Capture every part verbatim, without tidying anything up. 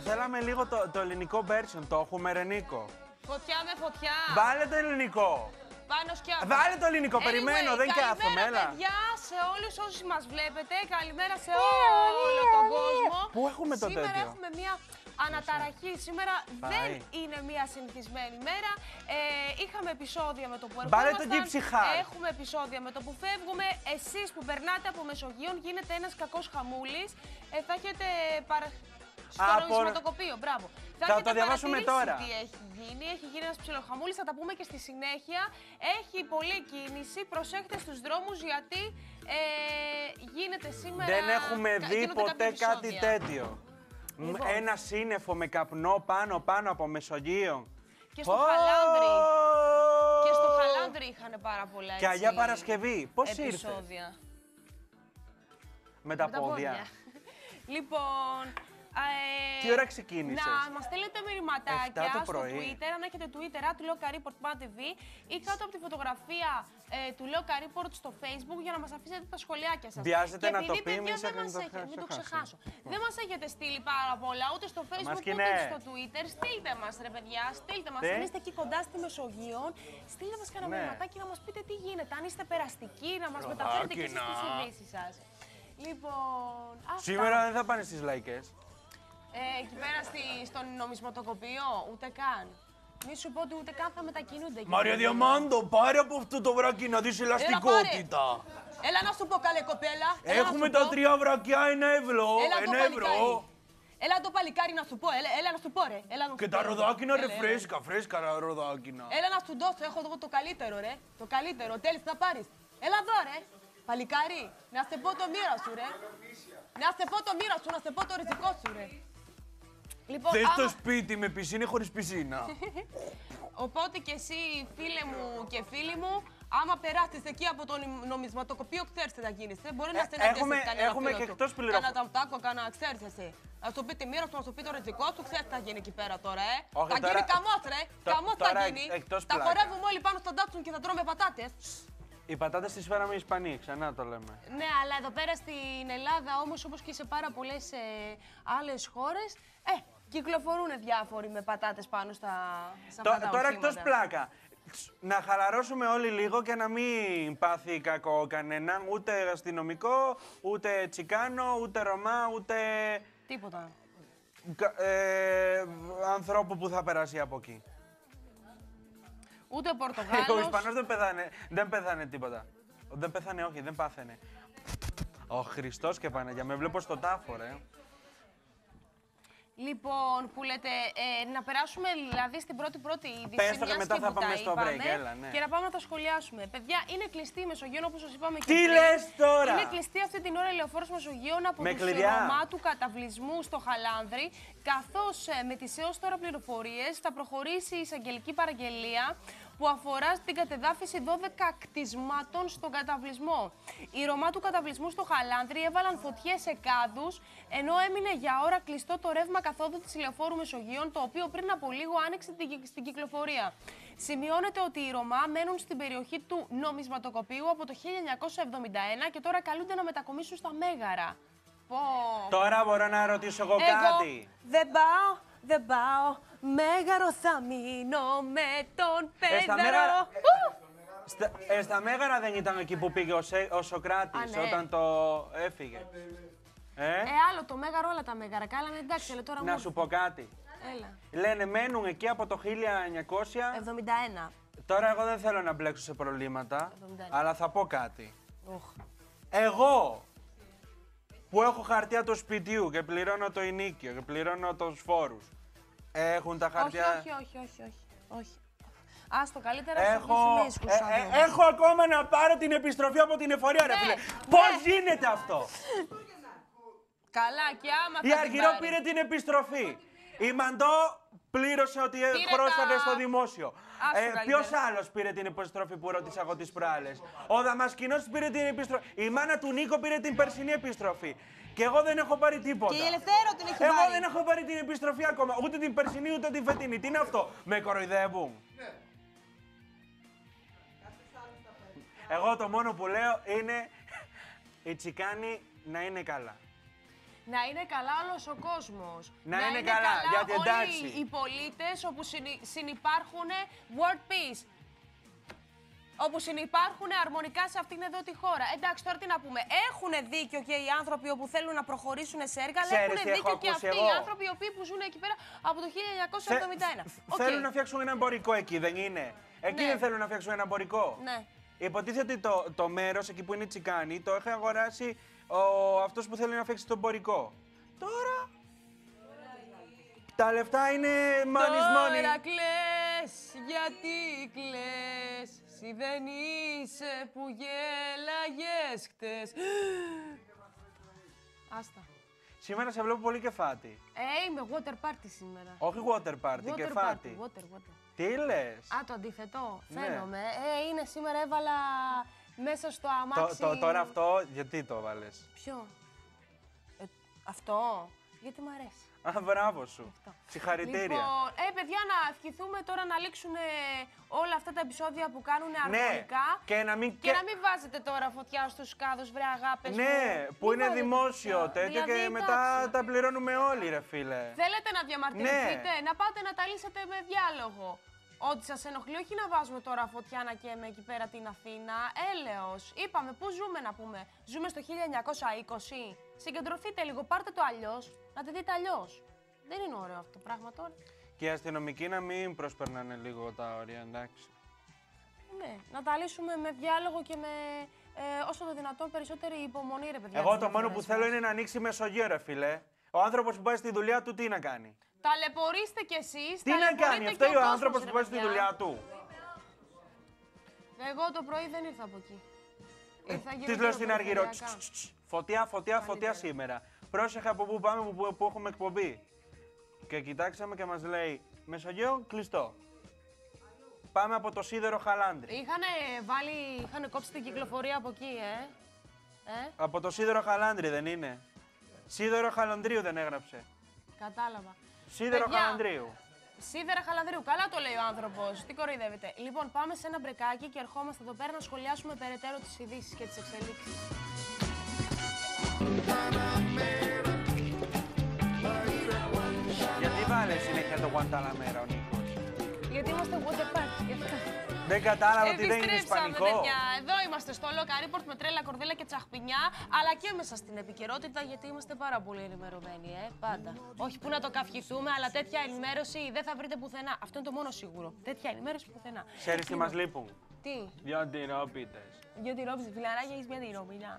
θέλαμε λίγο το, το ελληνικό version, το έχουμε Ρενίκο. Φωτιά με φωτιά. Βάλε το ελληνικό. Πάνω σκιά. Βάλε το ελληνικό, Anyway, περιμένω, δεν κάθομαι, έλα. Καλημέρα παιδιά σε όλους όσους μας βλέπετε, καλημέρα σε όλο τον κόσμο. Πού έχουμε το Σήμερα τέτοιο? έχουμε μια αναταραχή, σήμερα Πάει. δεν είναι μια συνηθισμένη μέρα. Ε, είχαμε επεισόδια με το που ερχόμασταν. Βάλε τον Gypsy Heart. Έχουμε επεισόδια με το που φεύγουμε. Εσείς που περνάτε από Μεσογείων γίνεται ένας κακός χαμούλης. Ε, θα έχετε παρα... Στο Από... νομισματοκοπείο, μπράβο. Θα, θα το διαβάσουμε τώρα. Τι έχει γίνει, έχει γίνει ένας ψιλοχαμούλης, θα τα πούμε και στη συνέχεια. Έχει πολλή κίνηση, προσέχτε στους δρόμους γιατί ε, γίνεται σήμερα... Δεν έχουμε δει ποτέ κάτι τέτοιο. Λοιπόν. Ένα σύννεφο με καπνό πάνω πάνω από Μεσογείο. Και στο oh! Χαλάνδρι. Και στο Χαλάνδρι είχαν πάρα πολλά έτσι, και Αγιά Παρασκευή. Πώς επεισόδια. ήρθε? Με τα, με πόδια. τα πόδια. Λοιπόν... Ε, Τι ώρα ξεκίνησες? Να μας στέλνετε μηνυματάκια στο Twitter, αν έχετε Twitter, at Loka Report Pan τι βι ή κάτω από τη φωτογραφία ε, του Loka Report στο Facebook για να μας αφήσετε τα σχολιάκια σας. Βιάζεται να το πει, μην το ξεχάσω. Δεν μας έχετε στείλει πάρα πολλά, ούτε στο Facebook ούτε στο Twitter. Στείλτε μας ρε παιδιά, στείλτε μας. Αν είστε εκεί κοντά στη Μεσογείο, στείλτε μας κανένα μηνυματάκι να μας πείτε τι γίνεται. Αν είστε περαστικοί, να μας μεταφέρετε και εσείς τις ειδήσεις σας. Λοιπόν, σήμερα δεν θα πάνε στις λαϊκές. Ε, εκεί πέρα στη, στον νομισματοκοπείο, ούτε καν. Μη σου πω ότι ούτε καν θα μετακινούνται. Μαρία Διαμάντο, πάρε από αυτό το βράκι να δεις ελαστικότητα. Έλα, Έλα να σου πω καλέ κοπέλα. Έχουμε τα πω. τρία βρακιά, ένα ευρώ. Έλα ένα ευρώ. Έλα το παλικάρι να σου πω, έλα, έλα να σου πω ρε. Έλα, να και τα ροδάκινα ρε, φρέσκα, φρέσκα τα ροδάκινα. Έλα να σου δώσω, έχω εδώ το καλύτερο ρε. Το καλύτερο, τέλεις να πάρεις. Έλα εδώ ρε. Παλικάρι, να σε πω το μοίρα σου ρε. Να σε πω το μοίρα σου, να σε πω το ριζικό σου ρε. Λοιπόν, θες άμα... το σπίτι με πισίνα χωρίς πισίνα. Οπότε και εσύ φίλε μου και φίλοι μου, άμα περάσεις εκεί από το νομισματοκοπείο, ξέρεις τι θα γίνεις. Ε? Μπορεί ε, να συναντήσεις κανένα έχουμε φίλο και του. εκτός πληροφορία. Κάνα ταμτάκο, κάνα ξέρεις εσύ. Να σου πει τη μοίρα σου, να σου πει το ριζικό σου, ξέρεις τι θα γίνει εκεί πέρα τώρα, ε. Όχι, θα τώρα... γίνει καμός ρε, το... καμός τώρα θα γίνει. Τα χορεύουμε όλοι πάνω στον τάτσον και θα τρώμε πατάτες. Οι πατάτες τις φέραμε οι Ισπανοί, ξανά το λέμε. Ναι, αλλά εδώ πέρα στην Ελλάδα όμως, όπως και σε πάρα πολλές ε, άλλες χώρες, ε, κυκλοφορούν διάφοροι με πατάτες πάνω στα, στα το, πατά Τώρα εκτός πλάκα, να χαλαρώσουμε όλοι λίγο και να μην πάθει κακό κανέναν, ούτε αστυνομικό, ούτε τσικάνο, ούτε Ρωμά, ούτε... Τίποτα. Ε, ανθρώπου που θα περάσει από εκεί. Ούτε Πορτογάλος. Ο Ισπανός δεν πέθανε, δεν πέθανε τίποτα. Δεν πέθανε, όχι, δεν πάθαινε. Ο Χριστός και Παναγιά, με βλέπω στο τάφο, ρε. Λοιπόν, που λέτε, ε, να περάσουμε δηλαδή στην πρώτη πρώτη είδηση. Πες το και μετά θα πάμε στο break, έλα, ναι. Και να πάμε να τα σχολιάσουμε. Παιδιά, είναι κλειστή η Μεσογείων, όπως σας είπαμε και τι πριν. λες τώρα! Είναι κλειστή αυτή την ώρα η λεωφόρος Μεσογείων από τους Ρωμά του καταβλισμού στο Χαλάνδρι, καθώς ε, με τις έως τώρα πληροφορίες θα προχωρήσει η εισαγγελική παραγγελία που αφορά την κατεδάφιση δώδεκα κτισμάτων στον καταβλισμό. Οι Ρωμά του καταβλισμού στο Χαλάνδρι έβαλαν φωτιές σε κάδους, ενώ έμεινε για ώρα κλειστό το ρεύμα καθόδου της ηλεοφόρου Μεσογείων, το οποίο πριν από λίγο άνοιξε στην κυκλοφορία. Σημειώνεται ότι οι Ρωμά μένουν στην περιοχή του νομισματοκοπείου από το χίλια εννιακόσια εβδομήντα ένα και τώρα καλούνται να μετακομίσουν στα Μέγαρα. Πω. Τώρα μπορώ να ρωτήσω εγώ, εγώ κάτι. Δεν πάω, δεν πάω. Μέγαρο θα μείνω με τον Πέτρο. Ε, στα, Μέγαρα... στα, ε, στα Μέγαρα δεν ήταν εκεί που πήγε ο, Σε, ο Σοκράτης, Α, ναι. όταν το έφυγε. Ε? ε, άλλο το Μέγαρο, όλα τα Μέγαρα. Κάλανε εντάξει, αλλά τώρα να μου... σου πω κάτι. Έλα. Λένε μένουν εκεί από το χίλια εννιακόσια εβδομήντα ένα. Τώρα εγώ δεν θέλω να μπλέξω σε προβλήματα, εβδομήντα ένα. Αλλά θα πω κάτι. Oh. Εγώ που έχω χαρτιά του σπιτιού και πληρώνω το ενοίκιο και πληρώνω τους φόρους. Έχουν τα χαρτιά... Όχι, όχι, όχι, όχι, όχι. Άστο, καλύτερα έχω... σου ε, ε, έχω ακόμα να πάρω την επιστροφή από την εφορία, ναι, ρε φίλε. Ναι. Πώς γίνεται αυτό? Καλά, και άμα θα η Αργυρό πήρε την επιστροφή. Η Μαντό πλήρωσε ότι χρώσατε τα... στο δημόσιο. Ε, ποιος άλλος πήρε την επιστροφή που ρώτησα εγώ τις προάλλες? Ο Δαμασκηνός πήρε την επιστροφή. Η μάνα του Νίκο πήρε την περσινή επιστροφή. Και εγώ δεν έχω πάρει τίποτα. Και η Ελευθέρω την έχει εγώ πάρει. Εγώ δεν έχω πάρει την επιστροφή ακόμα. Ούτε την περσινή ούτε την φετινή. Τι είναι αυτό? Με κοροϊδεύουν. Ναι. Εγώ το μόνο που λέω είναι η Τσικάνη να είναι καλά. Να είναι καλά όλος ο κόσμος. Να, να είναι, είναι καλά, καλά γιατί εντάξει. Όλοι οι πολίτες όπου συνυπάρχουν world peace. Όπου συνυπάρχουν αρμονικά σε αυτήν εδώ τη χώρα. Εντάξει, τώρα τι να πούμε. Έχουν δίκιο και οι άνθρωποι όπου θέλουν να προχωρήσουν σε έργα, αλλά έχουν δίκιο και αυτοί εγώ. οι άνθρωποι οι οποίοι που ζουν εκεί πέρα από το χίλια εννιακόσια εβδομήντα ένα. Θε, okay. Θέλουν να φτιάξουν ένα εμπορικό εκεί, δεν είναι. Εκεί ναι. δεν θέλουν να φτιάξουν ένα εμπορικό. Ναι. Υποτίθεται ότι το, το μέρος εκεί που είναι τσικάνι το έχει αγοράσει ο, αυτός που θέλει να φτιάξει το εμπορικό. Τώρα. Τα λεφτά είναι money's money. Τώρα κλαις, γιατί κλαις, εσύ δεν είσαι που γέλαγες χτες. Άστα. Σήμερα σε βλέπω πολύ κεφάτη. Ε, είμαι water party σήμερα. Όχι water party, water κεφάτη. Party, water, water. Τι λες? Α, το αντίθετο, ναι. φαίνομαι. Ε, είναι σήμερα έβαλα μέσα στο αμάξι. Το, το, τώρα αυτό, γιατί το βάλες? Ποιο? Ε, αυτό, γιατί μ' αρέσει. Α, μπράβο σου. Συγχαρητήρια. Λοιπόν, ε, παιδιά, να ευχηθούμε τώρα να λήξουν όλα αυτά τα επεισόδια που κάνουν αρμονικά. Ναι, και να μην, και... και να μην βάζετε τώρα φωτιά στους κάδους, βρε αγάπες. Ναι, μου. που είναι δημόσιο τέτοιο δηλαδή, και μετά εντάξει. τα πληρώνουμε όλοι, ρε φίλε. Θέλετε να διαμαρτυρηθείτε, ναι. να πάτε να τα λύσετε με διάλογο. Ό,τι σας ενοχλεί, όχι να βάζουμε τώρα φωτιά να καίμε εκεί πέρα την Αθήνα. Έλεος. Είπαμε, πού ζούμε να πούμε. Ζούμε στο χίλια εννιακόσια είκοσι. Συγκεντρωθείτε λίγο, πάρτε το αλλιώς, να τη δείτε αλλιώς. Δεν είναι ωραίο αυτό το πράγμα τώρα. Και οι αστυνομικοί να μην προσπερνάνε λίγο τα όρια, εντάξει. Ναι, να τα λύσουμε με διάλογο και με ε, όσο το δυνατόν περισσότερη υπομονή, ρε παιδιά. Εγώ το μόνο που θέλω είναι να ανοίξει Μεσογείο, ρε φίλε. Ο άνθρωπος που πάει στη δουλειά του τι να κάνει? Ταλαιπωρήστε κι εσείς. Τι να κάνει, αυτό είναι ο άνθρωπος που πάει στη δουλειά του. Εγώ το πρωί δεν ήρθα από εκεί. Τι λέω στην Αργυρό. Φωτιά, φωτιά, φωτιά σήμερα. Πρόσεχε από πού πάμε που, που έχουμε εκπομπή. Και κοιτάξαμε και μας λέει Μεσογείο κλειστό. Πάμε από το σίδερο Χαλάνδρη. Είχανε βάλει, είχανε κόψει την κυκλοφορία από εκεί, ε. ε? Από το σίδερο Χαλάνδρη δεν είναι? Σίδερο Χαλανδρίου δεν έγραψε. Κατάλαβα. Σίδερο Παιδιά, Χαλανδρίου. Σίδερα Χαλανδρίου. Καλά το λέει ο άνθρωπος. Τι κοροϊδεύετε. Λοιπόν, πάμε σε ένα μπρεκάκι και ερχόμαστε εδώ πέρα να σχολιάσουμε περαιτέρω τις ειδήσεις και τις εξελίξεις. Γιατί βάλε συνέχεια το Guantanamera ο Νίκος? Γιατί είμαστε water park. Δεν κατάλαβα ότι δεν είναι ισπανικό. Παιδιά. Εδώ είμαστε στο Local Report με τρέλα, κορδέλα και τσαχπινιά, αλλά και μέσα στην επικαιρότητα γιατί είμαστε πάρα πολύ ενημερωμένοι, ε, πάντα. Όχι που να το καυχηθούμε, αλλά τέτοια ενημέρωση δεν θα βρείτε πουθενά. Αυτό είναι το μόνο σίγουρο. Τέτοια ενημέρωση πουθενά. Ξέρεις τι μας λείπουν? Τι? Δυο τυρόπιτες. Δυο τυρόπιτες, φιλαράκια, έχεις μια τυρόπιτα.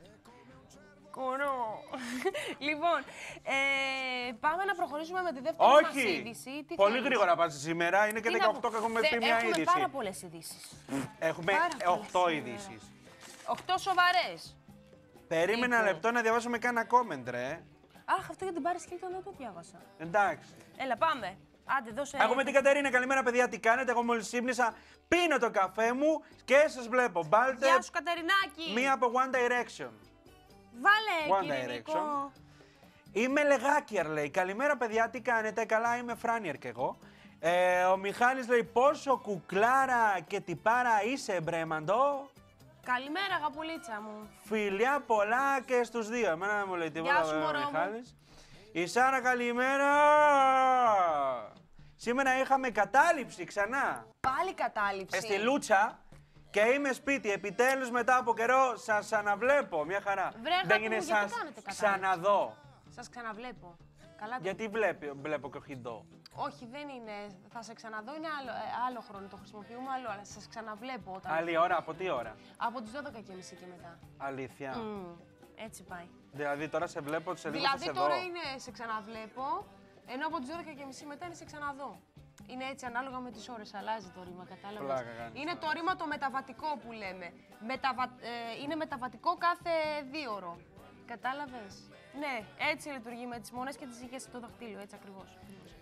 Κορό. Λοιπόν, ε, πάμε να προχωρήσουμε με τη δεύτερη Όχι. μας είδηση. Τι πολύ θέλεις? γρήγορα πας σήμερα, είναι και δεκαοκτώ και έχουμε πει μια είδηση. Έχουμε πάρα πολλές ειδήσεις. Έχουμε οκτώ ειδήσεις. οκτώ σοβαρές. Περίμενα ένα λεπτό να διαβάσουμε κάνα comment, ρε. Αχ, αυτό για την Πάρη Χίλτον δεν το διάβασα. Εντάξει. Έλα, πάμε. Άντε, δώσε. Έχουμε την Κατερίνα. Καλημέρα, παιδιά. Τι κάνετε? Εγώ μόλις ξύπνησα. Πίνω το καφέ μου και σας βλέπω. Μπάλτε. Γεια σου, Κατερινάκη. Μία από One Direction. Βάλε, One κύριε Direction. Νίκο. Είμαι Λεγάκιαρ, λέει. Καλημέρα, παιδιά. Τι κάνετε? Καλά, είμαι Φράνιερ κι εγώ. Ε, ο Μιχάλης λέει πόσο κουκλάρα και τυπάρα είσαι, Μπρέμαντο. Καλημέρα, αγαπουλίτσα μου. Φιλιά πολλά και στους δύο. Εμένα δεν μου λέει τίποτα. Γεια σου, μωρό μου. Μιχάλης. Η Σάρα, καλημέρα. Σήμερα είχαμε κατάληψη ξανά. Πάλι κατάληψη. Ε, στη Λούτσα και είμαι σπίτι. Επιτέλους μετά από καιρό σας αναβλέπω. Μια χαρά. Βρε, δεν είναι σας ξαναδώ. Σας ξαναβλέπω. Καλά το... Γιατί βλέπει, βλέπω και όχι δω. Όχι, δεν είναι. Θα σε ξαναδώ, είναι άλλο, ε, άλλο χρόνο. Το χρησιμοποιούμε άλλο, αλλά σας ξαναβλέπω όταν. Άλλη ώρα, από τι ώρα? Από τις δώδεκα και μισή και μετά. Αλήθεια. Mm, έτσι πάει. Δηλαδή τώρα σε βλέπω, σε λίγο Δηλαδή σε τώρα δω. είναι σε ξαναβλέπω, ενώ από τις δώδεκα και μισή μετά είναι σε ξαναδώ. Είναι έτσι ανάλογα με τις ώρες, αλλάζει το ρήμα, κατάλαβες. Είναι το ρήμα το μεταβατικό που λέμε. Μεταβα... Ε, είναι μεταβατικό κάθε δύο ώρο. Κατάλαβες. Ναι, έτσι λειτουργεί με τις μονές και τις ηγές στο δαχτύλιο, έτσι ακριβώς.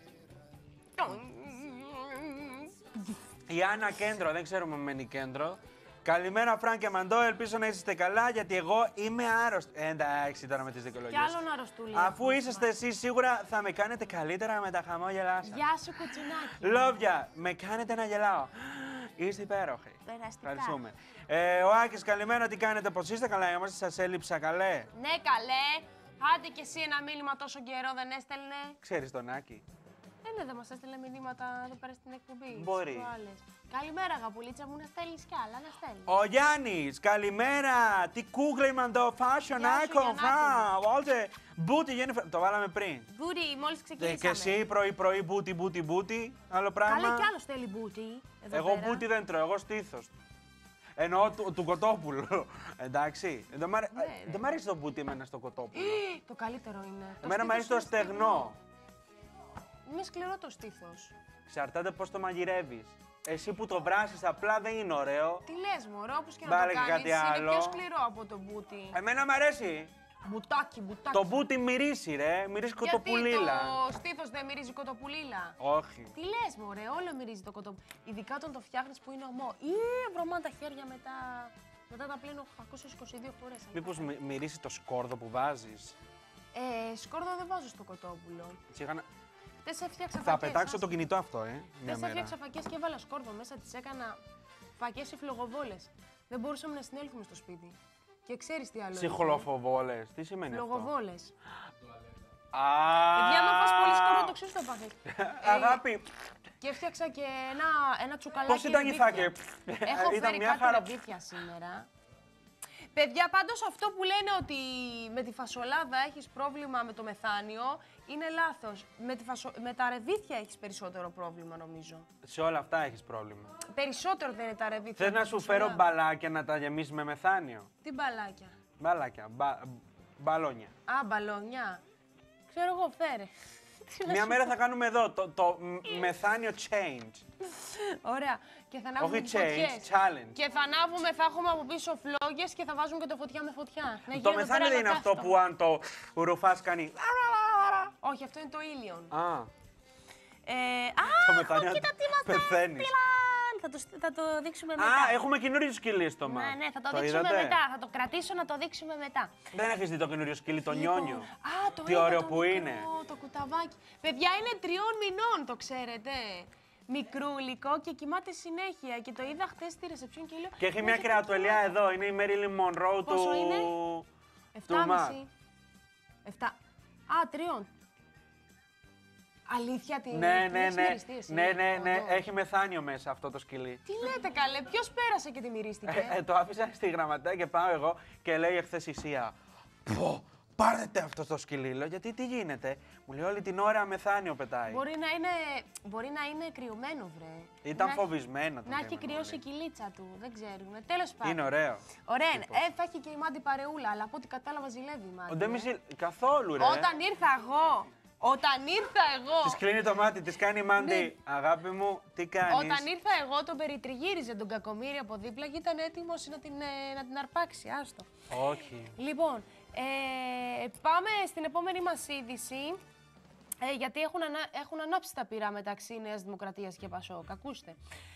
Η Άννα Κέντρο, δεν ξέρουμε αν μένει κέντρο. Καλημέρα, Φραν και Μαντώ. Ελπίζω να είσαστε καλά, γιατί εγώ είμαι άρρωστη. Ε, εντάξει, τώρα με τις δικαιολογίες. Κι άλλον αρρωστούλη. Αφού είσαστε εσείς, σίγουρα θα με κάνετε καλύτερα με τα χαμόγελά σας. Γεια σου, κουτσουνάκι. Λόγια, με κάνετε να γελάω. Είστε υπέροχοι. Περαστικά. Ευχαριστούμε. Ε, ο Άκης, καλημέρα, τι κάνετε, πώς είστε? Καλά, είμαστε, σας έλειψα, καλέ. Ναι, καλέ. Άντε κι εσύ ένα μήνυμα τόσο καιρό δεν έστελνε. Ξέρεις τον Άκη. Ε, ναι, δεν μας έστελνε μηνύματα εδώ πέρα στην εκπομπή. Μπορεί. Καλημέρα, αγαπουλίτσα μου, να στέλνεις κι άλλα, να στέλνεις. Ο Γιάννης, καλημέρα. Τι κούγκλε το fashion icon. Όλτε. Μπούτι, Jennifer. Το βάλαμε πριν. Μπούτι, μόλις ξεκινήσαμε. Και εσύ πρωί-πρωί, μπούτι, μπούτι, μπούτι. Άλλο πράγμα. Καλά, κι άλλος θέλει μπούτι. Εγώ μπούτι δεν τρώω, εγώ στήθος. Εννοώ του, του κοτόπουλου. Εντάξει. Δεν μ' αρέ... ναι, ναι. αρέσει το μπούτι εμένα στο κοτόπουλο. Το καλύτερο είναι. Εμένα μου αρέσει το στεγνό. Είναι σκληρό το στήθος. Εξαρτάται πώς το μαγειρεύεις. Εσύ που το βράσεις απλά δεν είναι ωραίο. Τι λες μωρό, όπως και να Βάλε το κάνεις, είναι πιο σκληρό από το μπούτι. Εμένα μου αρέσει. Μπουτάκι, μπουτάκι. Το μπούτι μυρίζει ρε, μυρίζει κοτοπουλίλα. Γιατί το στήθος δεν μυρίζει κοτοπουλίλα. Όχι. Τι λες μωρέ, όλο μυρίζει το κοτοπουλίλα. Ειδικά όταν το φτιάχνεις που είναι ομό. Ή βρωμά τα χέρια μετά, μετά τα πλένω οκτακόσιες είκοσι δύο φορές. Μήπως μυρίζει το σκόρδο που βάζεις. Ε, σκόρδο δεν βάζω στο κοτόπουλο. Τσίγανα... Έφτιαξα θα φακές, πετάξω ας... το κινητό αυτό, ε. Χθες έφτιαξα φακές και έβαλα σκόρδο μέσα, τις έκανα φακές ή φλογοβόλες. Δεν μπορούσαμε να συνέλθουμε στο σπίτι. Και ξέρεις τι άλλο. Ψυχολοφοβόλες, τι σημαίνει φλογοβόλες. αυτό. Παιδιά, άμα φας πολύ σκόρδο, το ξέρεις το πάθει. Αγάπη. Και έφτιαξα και ένα, ένα τσουκαλάκι. Πώς ήταν η θάκη. Έχω φέρει κάτι ρεβίθια σήμερα. Παιδιά, πάντως αυτό που λένε ότι με τη φασολάδα έχεις πρόβλημα με το μεθάνιο, είναι λάθος. Με, τη φασο... με τα ρεβίθια έχεις περισσότερο πρόβλημα, νομίζω. Σε όλα αυτά έχεις πρόβλημα. Περισσότερο δεν είναι τα ρεβίθια. Θες να σου φέρω μπαλάκια να τα γεμίσεις με μεθάνιο. Τι μπαλάκια. Μπαλάκια, μπα... μπαλόνια. Α, μπαλόνια. Ξέρω εγώ, φέρε. Μια μέρα θα κάνουμε εδώ το, το μεθάνιο change. Ωραία. Και θα ανάβουμε Όχι change, challenge. Και θα ανάβουμε, θα έχουμε από πίσω φλόγες και θα βάζουμε και το φωτιά με φωτιά. Να το μεθάνιο δεν είναι αυτό που αν το ρουφάς κάνει... Όχι, αυτό είναι το ήλιον. Α. Ε, το α, μεθάνιο κοίτα τι μας πεθαίνεις. Θα το, θα το δείξουμε μετά. Α, έχουμε καινούριο σκυλί στο μάτι. Ναι, ναι, θα το, το δείξουμε είδατε? μετά. Θα το κρατήσω να το δείξουμε μετά. Δεν έχεις δει το καινούριο σκυλί, το λοιπόν, νιόνιο. Α, το τι είδα, ωραίο το που μικρό, είναι. Το κουταβάκι. Παιδιά, είναι τριών μηνών, το ξέρετε. Μικρούλικο και κοιμάται συνέχεια. Και το είδα χτες στη ρεσεψιόν και λέω. Και έχει μια κρεατολιά εδώ. Είναι η Marilyn Monroe του. Πόσο είναι? Εφτά μισή. Εφτά. Α, τριών. Αλήθεια, την ναι, ναι, ναι. Εσύ, ναι, ναι, ναι. Έχει μεθάνιο μέσα αυτό το σκυλί. Τι λέτε καλέ, ποιος πέρασε και τη μυρίστηκε. Ε, ε, το άφησα στη γραμματέα και πάω εγώ και λέει εχθές η Σία. Πω, πάρετε αυτό το σκυλί. Λέω, γιατί τι γίνεται. Μου λέει όλη την ώρα μεθάνιο πετάει. Μπορεί να είναι, μπορεί να είναι κρυωμένο, βρε. Ήταν να φοβισμένο. Να έχει κρυώσει η κυλίτσα του, δεν ξέρουμε. Τέλος πάντων. Είναι ωραίο. Ωραία, ε, θα έχει και η Μάντι παρεούλα, αλλά από ό,τι κατάλαβα ζηλεύει η Μάντι. Δεν μισή... Καθόλου, ρε. Όταν ήρθα εγώ. Όταν ήρθα εγώ. Της κλείνει το μάτι, της κάνει η Μάντι. Ναι. Αγάπη μου, τι κάνεις. Όταν ήρθα εγώ, τον περιτριγύριζε τον Κακομοίρη από δίπλα και ήταν έτοιμος να την, να την αρπάξει. Άστο. Όχι. Λοιπόν, ε, πάμε στην επόμενη μας είδηση. Ε, γιατί έχουν, ανα, έχουν ανάψει τα πυρά μεταξύ Νέας Δημοκρατίας και Πασόκ. Ακούστε.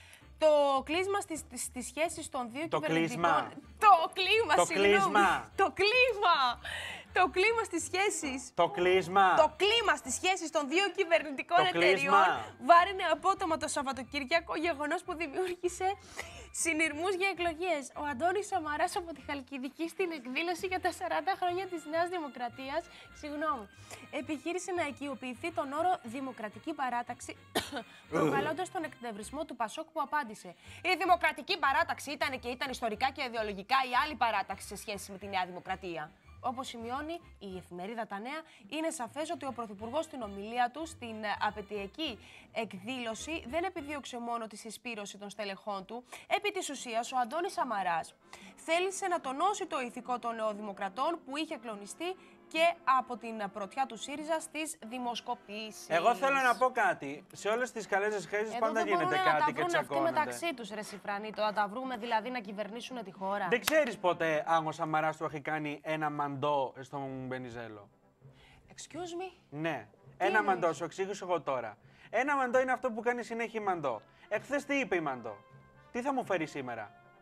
Το κλείσμα στις, στις σχέσεις των δύο το κυβερνητικών... Κλείσμα. Το κλίμα. Το συγγνώμη. κλείσμα. Το κλίμα. Το κλίμα στις σχέσεις. Το κλείσμα. Το κλίμα στις σχέσεις των δύο κυβερνητικών το εταιριών κλείσμα. βάρινε απότομα το Σαββατοκύριακο, γεγονός που δημιούργησε συνειρμούς για εκλογές. Ο Αντώνης Σαμαράς από τη Χαλκιδική στην εκδήλωση για τα σαράντα χρόνια της Νέας Δημοκρατίας, συγγνώμη, επιχείρησε να οικειοποιηθεί τον όρο Δημοκρατική Παράταξη, προκαλώντας τον εκνευρισμό του Πασόκ που απάντησε. Η Δημοκρατική Παράταξη ήταν και ήταν ιστορικά και ιδεολογικά η άλλη παράταξη σε σχέση με τη Νέα Δημοκρατία. Όπως σημειώνει η εφημερίδα Τα Νέα, είναι σαφές ότι ο Πρωθυπουργός στην ομιλία του στην απαιτειακή εκδήλωση δεν επιδίωξε μόνο τη συσπήρωση των στελεχών του. Επί της ουσίας, ο Αντώνης Σαμαράς θέλησε να τονώσει το ηθικό των νεοδημοκρατών που είχε κλονιστεί και από την πρωτιά του ΣΥΡΙΖΑ στις δημοσκοπήσεις. Εγώ θέλω να πω κάτι. Σε όλες τις καλές σχέσεις πάντα γίνεται κάτι και τσακώνονται. Εδώ δεν μπορούν να τα βρουν αυτοί μεταξύ τους, ρε Σιφρανίτο, να τα βρούμε δηλαδή να κυβερνήσουν τη χώρα. Δεν ξέρεις ποτέ αν ο Σαμαράς του έχει κάνει ένα μαντό στον Βενιζέλο. Excuse me. Ναι. Τι ένα μαντό, είναι? Σου εξήγησα εγώ τώρα. Ένα μαντό είναι αυτό που κάνει συνέχεια η μαντό. Εχθές τι είπε η μαντό. Τι θα μου φέρει σήμερα.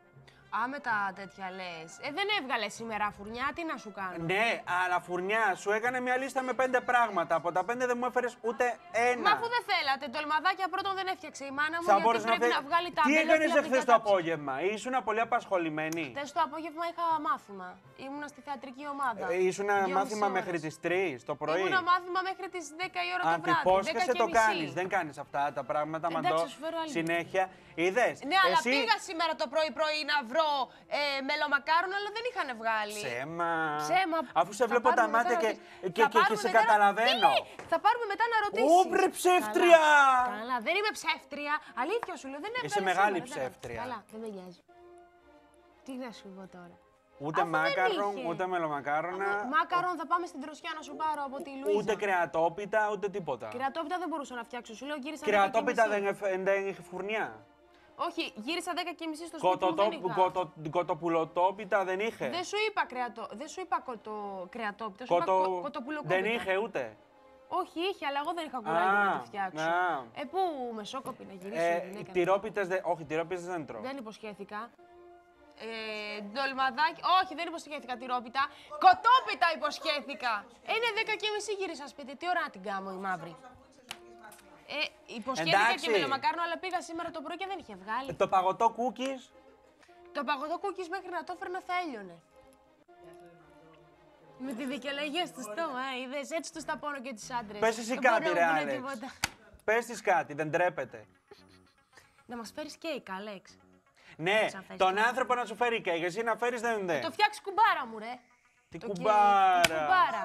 Α, με τα τέτοια λες. Ε, δεν έβγαλε σήμερα φουρνιά, τι να σου κάνω. Ναι, αλλά φουρνιά, σου έκανε μια λίστα με πέντε πράγματα. Από τα πέντε δεν μου έφερες ούτε ένα. Μα αφού δεν θέλατε, τολμαδάκια πρώτον δεν έφτιαξε η μάνα μου. Θα γιατί πρέπει να, να, να βγάλει τα τι έκανες δηλαδή, εχθές το απόγευμα, ήσουν πολύ απασχολημένη. Χθες το απόγευμα είχα μάθημα. Ήμουνα στη θεατρική ομάδα. Ε, ήσουν μάθημα μέχρι τις τρεις το πρωί. Ήμουνα μάθημα μέχρι τις δέκα η ώρα το βράδυ. Αντιπόσχεσαι το κάνεις, δεν κάνεις αυτά τα πράγματα. Μαντώ συνέχεια. Είδες. Ναι, αλλά εσύ... πήγα σήμερα το πρωί-πρωί να βρω ε, μελομακάρονα, αλλά δεν είχαν βγάλει. Ψέμα. Ψέμα. Αφού σε βλέπω τα μάτια και, και, και, και σε καταλαβαίνω. Τι, θα πάρουμε μετά να ρωτήσεις. Όμπρε ψεύτρια! Καλά, καλά, δεν είμαι ψεύτρια. Αλήθεια σου λέω, δεν έβγαλε. Είσαι μεγάλη σήμερα, ψεύτρια. Καλά, δεν με νοιάζει. Τι να σου πω τώρα. Ούτε μάκαρον, ούτε μελομακάρονα. Μάκαρον θα πάμε στην Δροσιά να σου πάρω από τη Λουίζα. Ούτε κρεατόπιτα, ούτε τίποτα. Κρεατόπιτα δεν μπορούσα να φτιάξω. Σου λέω γύρισα. Κρεατόπιτα δεν, δεν είχε φουρνιά. Όχι, γύρισα δέκα και μισή στο σπίτι μου, δεν είχα. Κοτο, κοτοπουλοτόπιτα δεν είχε. Δεν σου είπα, κρεατό, δεν σου είπα κοτο, κρεατόπιτα, σου Κοτο... είπα κο, κοτοπουλοκόπιτα. Δεν είχε ούτε. Όχι, είχε, αλλά εγώ δεν είχα κουράγιο να το φτιάξω. Α. Ε, πού με σόκοπη να γυρίσω. Ε, τυρόπιτες, δε... όχι, τυρόπιτες δεν τρώω. Δεν υποσχέθηκα. Ε, ντολμαδάκι, όχι, δεν υποσχέθηκα τυρόπιτα. Κοτόπιτα υποσχέθηκα. Είναι δέκα και μισή γύρισα σπίτι, τι ώρα την κάμω η μαύρη. Ε, υποσχέθηκα Εντάξει. και μελομακάρονο, αλλά πήγα σήμερα το πρωί και δεν είχε βγάλει. Το παγωτό cookies. Το παγωτό cookies μέχρι να το έφερνα θα έλειωνε. Με τη δικαιολογία στο στόμα, ε, είδες, έτσι τους τα πόνο και τους άντρες. Πες εσύ κάτι ρε Άλεξ. Πες της κάτι, δεν τρέπεται. Να μας φέρεις κέικ, Άλεξ. Ναι, τον άνθρωπο να σου φέρει κέικ, εσύ να φέρεις δεν είναι. Το φτιάξει κουμπάρα μου ρε. Τι κουμπάρα. Τι κουμπάρα.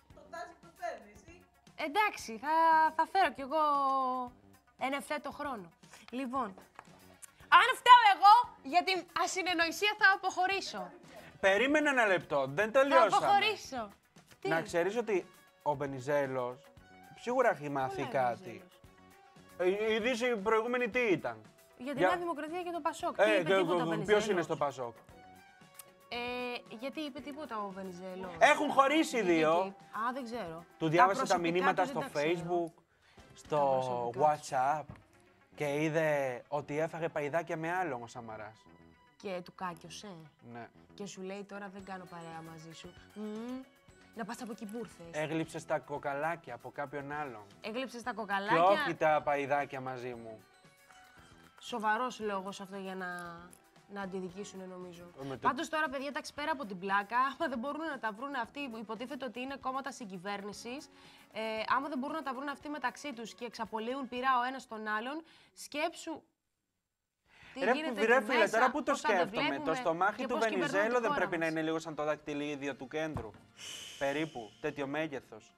Εντάξει, θα, θα φέρω κι εγώ εν ευθέτω χρόνο. Λοιπόν, αν φταίω εγώ για την ασυνεννοησία θα αποχωρήσω. Περίμενε ένα λεπτό, δεν τελειώσαμε. Θα αποχωρήσω. Τι? Να ξέρεις ότι ο Βενιζέλος σίγουρα έχει μάθει κάτι. Η είδηση η προηγούμενη τι ήταν. Για τη Νέα Δημοκρατία και το Πασόκ. Ε, τι είπε τίποτα ο Βενιζέλος. Ποιος είναι στο Πασόκ. Ε, γιατί είπε τίποτα ο Βενιζέλος. Έχουν χωρίσει οι δύο. Α, δεν ξέρω. Του διάβασε τα μηνύματα στο Facebook, στο WhatsApp και είδε ότι έφαγε παϊδάκια με άλλον ο Σαμαράς. Και του κάκιωσε. Ναι. Και σου λέει τώρα δεν κάνω παρέα μαζί σου. Mm, να πας από εκεί που ήρθες. Έγλειψες τα κοκαλάκια από κάποιον άλλον. Έγλειψες τα κοκαλάκια. Και όχι τα παϊδάκια μαζί μου. Σοβαρός λόγος αυτό για να, να αντιδικήσουν νομίζω. Με Πάντως το... τώρα παιδιά εντάξει πέρα από την πλάκα, άμα δεν μπορούν να τα βρουν αυτοί, υποτίθεται ότι είναι κόμματα συγκυβέρνησης, ε, άμα δεν μπορούν να τα βρουν αυτοί μεταξύ τους και εξαπολύουν πειρά ο ένας τον άλλον, σκέψου... Τι ρε, γίνεται ρε φίλε, μέσα, τώρα που το σκέφτομαι, το στομάχι του Βενιζέλο δεν πρέπει μας. να είναι λίγο σαν το δακτυλίδιο του κέντρου. Περίπου, τέτοιο μέγεθος.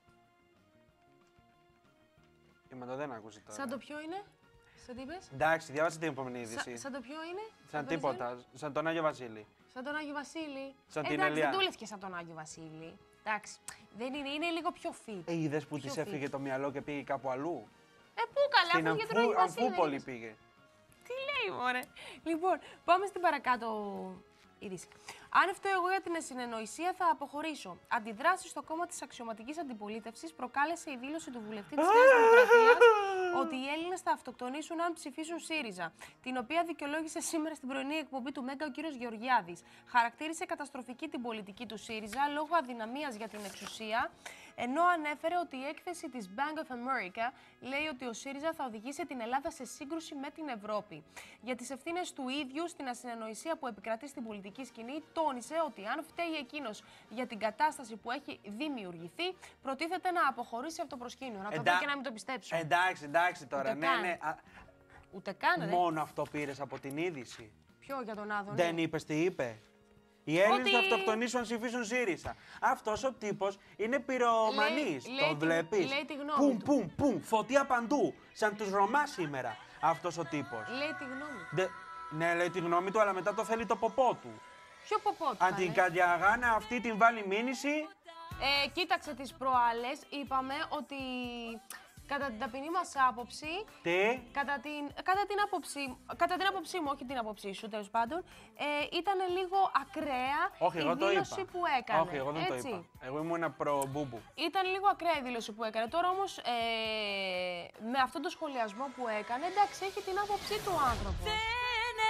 Είμαι το δεν άκουσε τώρα. Σαν το ποιο είναι? Σαν τι είπες? Εντάξει, διάβασε την επόμενη είδηση. Σα, σαν το ποιο είναι? Σαν τίποτα, σαν τον Άγιο Βασίλη. Σαν τον Άγιο Βασίλη. Σαν ε, την εντάξει, Ελιά. δεν του λες και σαν τον Άγιο Βασίλη. Εντάξει, δεν είναι, είναι λίγο πιο fit. Ε, είδες που της έφυγε το μυαλό και πήγε κάπου αλλού. Ε, πού καλά, αφού για τον Άγιο Βασίλη. Αμφούπολη πήγε. Τι λέει, μωρέ. Λοιπόν, πάμε στην παρακάτω είδηση. Αν φταίω εγώ για την ασυνεννοησία, θα αποχωρήσω. Αντιδράσεις στο κόμμα της αξιωματικής αντιπολίτευσης προκάλεσε η δήλωση του βουλευτή της Νέας Δημοκρατίας ότι οι Έλληνες θα αυτοκτονήσουν αν ψηφίσουν ΣΥΡΙΖΑ, την οποία δικαιολόγησε σήμερα στην πρωινή εκπομπή του Μέγκα ο κύριος Γεωργιάδης. Χαρακτήρισε καταστροφική την πολιτική του ΣΥΡΙΖΑ λόγω αδυναμίας για την εξουσία, ενώ ανέφερε ότι η έκθεση της Bank of America λέει ότι ο ΣΥΡΙΖΑ θα οδηγήσει την Ελλάδα σε σύγκρουση με την Ευρώπη. Για τις ευθύνες του ίδιου στην ασυνεννοησία που επικρατεί στην πολιτική σκηνή, τόνισε ότι αν φταίει εκείνος για την κατάσταση που έχει δημιουργηθεί, προτίθεται να αποχωρήσει από το προσκήνιο. Να το Εντά... δω και να μην το πιστέψω. Εντάξει, εντάξει τώρα. Ούτε ναι, καν. ναι. Ούτε καν, ρε. Μόνο αυτό πήρες από την είδηση. Ποιο για τον Άδωνη? Δεν είπες τι είπε. Οι Έλληνες ότι... θα αυτοκτονήσουν αν ψηφίσουν ΣΥΡΙΖΑ. Αυτός ο τύπος είναι πυρομανής. Το βλέπεις. Λέει τη γνώμη πουμ, του. πουμ, πουμ. Φωτιά παντού. Σαν τους Ρωμά σήμερα. Αυτός ο τύπος. Λέει τη γνώμη του. Δε... Ναι, λέει τη γνώμη του, αλλά μετά το θέλει το ποπό του. Ποιο ποπό του? Αν την Καντιαγάνα αυτή την βάλει μήνυση. Ε, κοίταξε τις προάλλες. Είπαμε ότι κατά την ταπεινή μας άποψη. Τι? Κατά την, κατά την, άποψη, κατά την άποψή μου, όχι την άποψή σου τέλος πάντων, ε, ήταν λίγο ακραία όχι, η εγώ δήλωση το είπα. που έκανε. Όχι, εγώ δεν έτσι. το είπα. Εγώ ήμουν ένα προ-μπούμπου. Ήταν λίγο ακραία η δήλωση που έκανε. Τώρα όμως, ε, με αυτόν τον σχολιασμό που έκανε, εντάξει, έχει την άποψή του άνθρωπο. Δεν έχω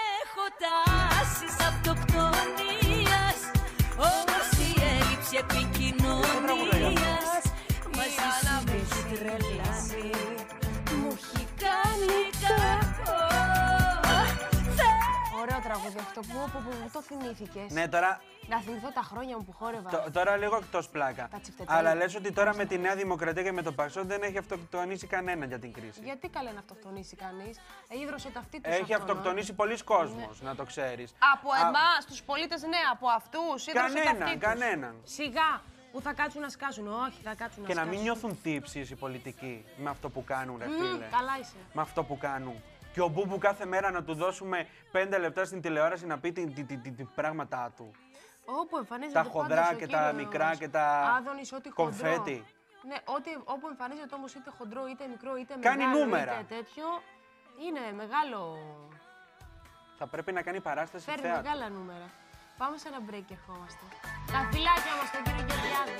τάσεις αυτοκτονίας, όμως η έλλειψη επικοινωνίας μαζί σου με έχει τρελάνει, μου έχει κάνει κακό. Ωραίο τραγούδι αυτό, που, που, που, που το θυμήθηκες. Ναι, τώρα... Να θυμηθώ τα χρόνια μου που χόρευα. Τ, τώρα λίγο εκτός πλάκα. Αλλά λες ότι τώρα με τη Νέα Δημοκρατία και με το Πασόκ δεν έχει αυτοκτονήσει κανένα για την κρίση. Γιατί καλά να αυτοκτονήσει κανείς. Ίδρωσε ταυτή του. Έχει αυτοκτονήσει πολλοί κόσμος, ναι. Να το ξέρεις. Από Α... εμάς, τους πολίτες, ναι, από αυτούς. Κανέναν, κανέναν. Σιγά. Που θα κάτσουν να σκάσουν. Όχι, θα κάτσουν να και σκάσουν. Και να μην νιώθουν τύψεις οι πολιτικοί με αυτό που κάνουν, ρε φίλε. Mm, καλά είσαι. Με αυτό που κάνουν. Και ο Μπούμπου κάθε μέρα να του δώσουμε πέντε λεπτά στην τηλεόραση να πει την, την, την, την, την πράγματά του. Όπου εμφανίζεται τα χοντρά και τα μικρά και τα Άδωνης, ό,τι κομφέτη. Χοντρό. Ναι, ό,τι, όπου εμφανίζεται όμως είτε χοντρό, είτε μικρό, είτε κάνει μεγάλο, νούμερα. Είτε τέτοιο, είναι μεγάλο. Θα πρέπει να κάνει παράσταση θέατρο. θέατρο. Φέρει μεγάλα νούμερα. Πάμε σε ένα break και ερχόμαστε. Τα φιλάκια μας τον κύριο Γεωργιάδη.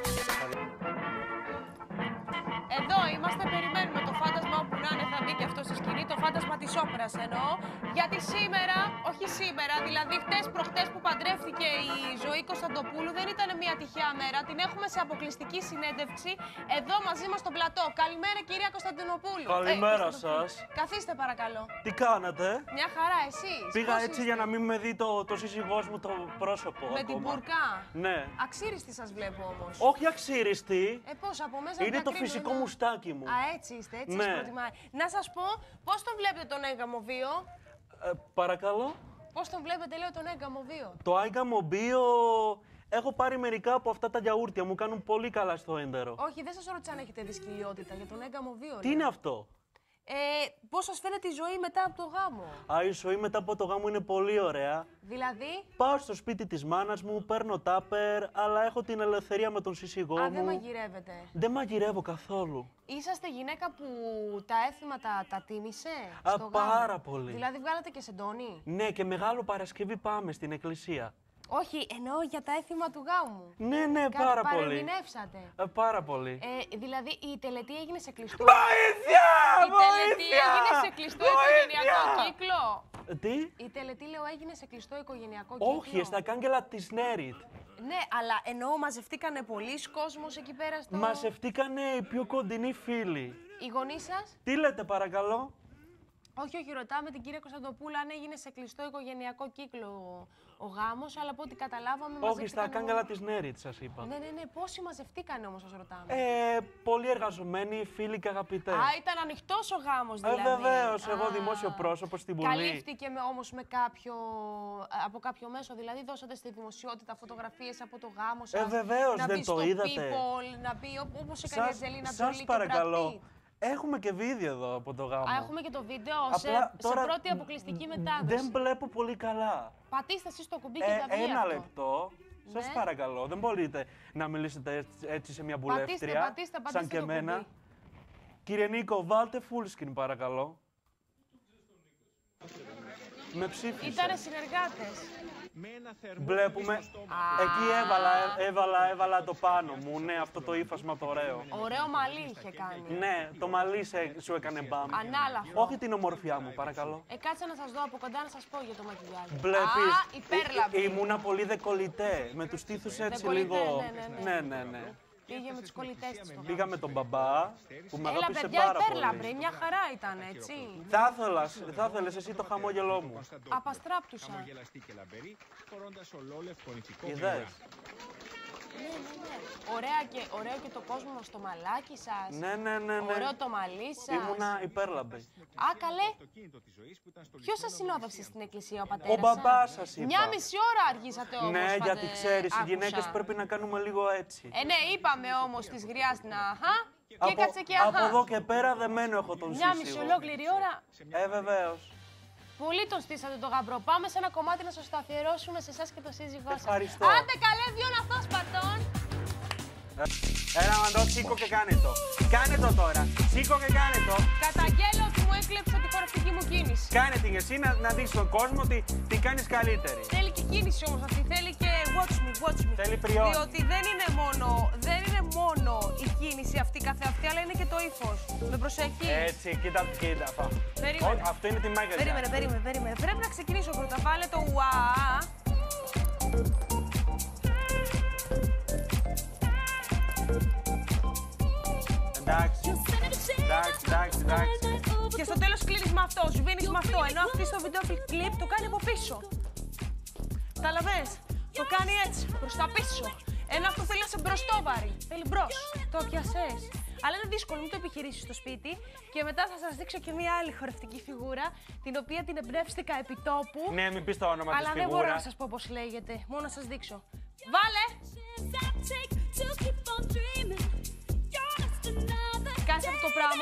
Εδώ είμαστε, περιμένουμε το φάντασμα όπου να είναι θα μπει και αυτό στη σκηνή, το φάντασμα της όπερας εννοώ. Γιατί σήμερα, όχι σήμερα, δηλαδή χτες προχτές που παντρεύτηκε η Ζωή Κωνσταντοπούλου δεν ήταν μια τυχαία μέρα, την έχουμε σε αποκλειστική συνέντευξη εδώ μαζί μας στο πλατό. Καλημέρα κυρία Κωνσταντινοπούλου. Καλημέρα ε, σας. Καθίστε παρακαλώ. Τι κάνατε? Μια χαρά, εσείς? Πήγα έτσι είστε? Για να μην με δει το, το σύζυγός μου το πρόσωπο. Με ακόμα. την μπουρκά. Ναι. Αξίριστη σας βλέπω όμως. Όχι αξίριστη. Ε, πώς, από μέσα είναι το φυσικό εδώ. Μουστάκι μου. Α, έτσι είστε, έτσι ναι. σας προτιμάει. Να σας πω, πώς τον βλέπετε τον Έγκαμο βίο? Ε, παρακαλώ. Πώς τον βλέπετε, λέω, τον Έγκαμο βίο? Το Έγκαμο βίο... Έχω πάρει μερικά από αυτά τα γιαούρτια, μου κάνουν πολύ καλά στο έντερο. Όχι, δεν σας ρώτησα αν έχετε δυσκολιότητα για τον Έγκαμο βίο. Τι είναι αυτό? Ε, πώς σας φαίνεται η ζωή μετά από το γάμο? Α, η ζωή μετά από το γάμο είναι πολύ ωραία. Δηλαδή? Πάω στο σπίτι της μάνας μου, παίρνω τάπερ, αλλά έχω την ελευθερία με τον σύζυγό μου. Α, δεν μαγειρεύετε? Δεν μαγειρεύω καθόλου. Είσαστε γυναίκα που τα έθιμα τα, τα τίμησε Α, στο πάρα γάμο? πολύ. Δηλαδή βγάλατε και σεντόνι? Ναι, και Μεγάλο Παρασκευή πάμε στην εκκλησία. Όχι, εννοώ για τα έθιμα του γάμου. Ναι, ναι, Κάτι πάρα πολύ. παρεμηνεύσατε. Ε, πάρα πολύ. Ε, δηλαδή η τελετή έγινε σε κλειστό. Βοήθεια! Η τελετή έγινε σε κλειστό οικογενειακό κύκλο. Ε, τι? Η τελετή, λέω, έγινε σε κλειστό οικογενειακό κύκλο. Όχι, στα κάγκελα της Νέριτ. Ναι, αλλά εννοώ μαζευτήκανε πολλοί κόσμος εκεί πέρα στο... Μαζευτήκανε οι πιο κοντινοί φίλοι. Οι γονείς σας? Τι λέτε παρακαλώ? Όχι, όχι, ρωτάμε την κυρία Κωνσταντοπούλου αν έγινε σε κλειστό οικογενειακό κύκλο ο γάμος, αλλά από ό,τι καταλάβαμε μαζευτήκανε... Όχι, στα κάγκελα της Νέριτ σας είπα. Ναι, ναι, ναι, πόσοι μαζευτήκανε όμως σας ρωτάμε? Ε, πολύ εργαζομένοι, φίλοι και αγαπητές. Α, ήταν ανοιχτός ο γάμος δηλαδή. Ε, βεβαίως, εγώ δημόσιο πρόσωπο στην Βουλή. Καλύφθηκε με, όμως με κάποιο, από κάποιο μέσο, δηλαδή δώσατε στη δημοσιότητα φωτογραφίες από το γάμο σας. Ε, βεβαίως, να δεν πει το στο είδατε? People, να πει όπως έκανε η Αντζελίνα Τζολί και παρακαλώ. Έχουμε και βίντεο εδώ από το γάμο. Α, έχουμε και το βίντεο. Απλά, σε, τώρα, σε πρώτη αποκλειστική μετάδοση. Δεν βλέπω πολύ καλά. Πατήστε εσείς το κουμπί και ε, θα βγει Ένα αυτό. λεπτό. Σας Ναι. παρακαλώ, δεν μπορείτε να μιλήσετε έτσι, έτσι σε μια βουλεύτρια, Πατήστε, πατήστε, πατήστε σαν και το εμένα. κουμπί. Κύριε Νίκο, βάλτε full screen παρακαλώ. Με ψήφισε. Ήτανε συνεργάτες. Βλέπουμε. Εκεί έβαλα, έβαλα, έβαλα το πάνω μου. Ναι, αυτό το ύφασμα το ωραίο. Ωραίο μαλλί είχε κάνει. Ναι, το μαλλί σε, σου έκανε μπαμ. Ανάλαφρο. Όχι την ομορφιά μου, παρακαλώ. Ε, κάτσε να σας δω από κοντά να σας πω για το μακιγιάζ. Βλέπεις. Α, υπέρλαμπη. Ήμουνα πολύ δεκολιτέ. Με τους στήθους έτσι Δεκολιτέ, λίγο. ναι, ναι, ναι. ναι, ναι, ναι. Πήγε με τους κολλητές της. Πήγα με τον μπαμπά που με Έλα, αγάπησε παιδιά, πάρα υπέρλαμπρη, πολύ. μια χαρά ήταν, έτσι. Θα ήθελα, θα ήθελες εσύ το χαμόγελό μου. Απαστράπτουσα. Είδες. Ναι, ναι, ναι. Ωραία και, ωραίο και το κόσμο στο μαλάκι σας. Ναι, ναι, ναι, ναι. Ωραίο το μαλλί σας. Ήμουνα υπέρλαμπη. Α, καλέ. Ποιος σας συνόδευσε στην εκκλησία, ο πατέρας Ο μπαμπάς σας είπα. Μια μισή ώρα αργήσατε όμως. Ναι, φατε... γιατί ξέρεις, οι άκουσα. γυναίκες πρέπει να κάνουμε λίγο έτσι. Ε, ναι, είπαμε όμως της γριάς την αχά και Από, έκατσε και αχά. από εδώ και πέρα δεμένο έχω τον Μια σύζυγο. μισή ολόκληρη ώρα. Ε, βεβαίως. Πολύ τον στήσατε το γαμπρό. Πάμε σε ένα κομμάτι να σας το αφιερώσουμε σε εσάς και το σύζυγό σας. Ευχαριστώ. Άντε καλέ, δύο ναυτός πατών. Έλα μαντώ, σήκω και κάνε το. Κάνε το τώρα. Σήκω και κάνε το. Καταγγέλλω ότι μου έκλεψε τη χορευτική μου κίνηση. Κάνε την εσύ να, να δεις στον κόσμο ότι την κάνεις καλύτερη. Θέλει και κίνηση όμως αυτή, θέλει και watch me, watch me. Θέλει πριό. Διότι δεν είναι μόνο, δεν είναι μόνο η κίνηση αυτή καθεαυτή, αλλά είναι και το ύφος. Με προσέχεις. Έτσι, κοίτα, κοίτα. Φα. Περίμενε. Αυτό είναι τη Μάγκα. Περίμενε, περίμενε, περίμενε. Πρέπει να ξεκινήσω πρώτα. Βάλε το ουα. Εντάξει. Εντάξει, εντάξει, εντάξει. Και στο τέλος κλείνεις με αυτό, σβήνεις με αυτό. Ενώ αυτή στο βίντεο κλιπ το κάνει από πίσω. Καταλαβαίνεις. Το κάνει έτσι, προς τα πίσω. Ενώ αυτό θέλει να σε μπροστόβαρει. Θέλει μπρος. Το πιασες. Αλλά είναι δύσκολο, μην το επιχειρήσεις στο σπίτι. Και μετά θα σας δείξω και μία άλλη χορευτική φιγούρα, την οποία την εμπνεύστηκα επί τόπου. Ναι, μην πεις το όνομα της αλλά φιγούρα. δεν μπορώ να σας πω πώς λέγεται. Μόνο να σας δείξω. Βάλε! Κάνεις αυτό το πράγμα.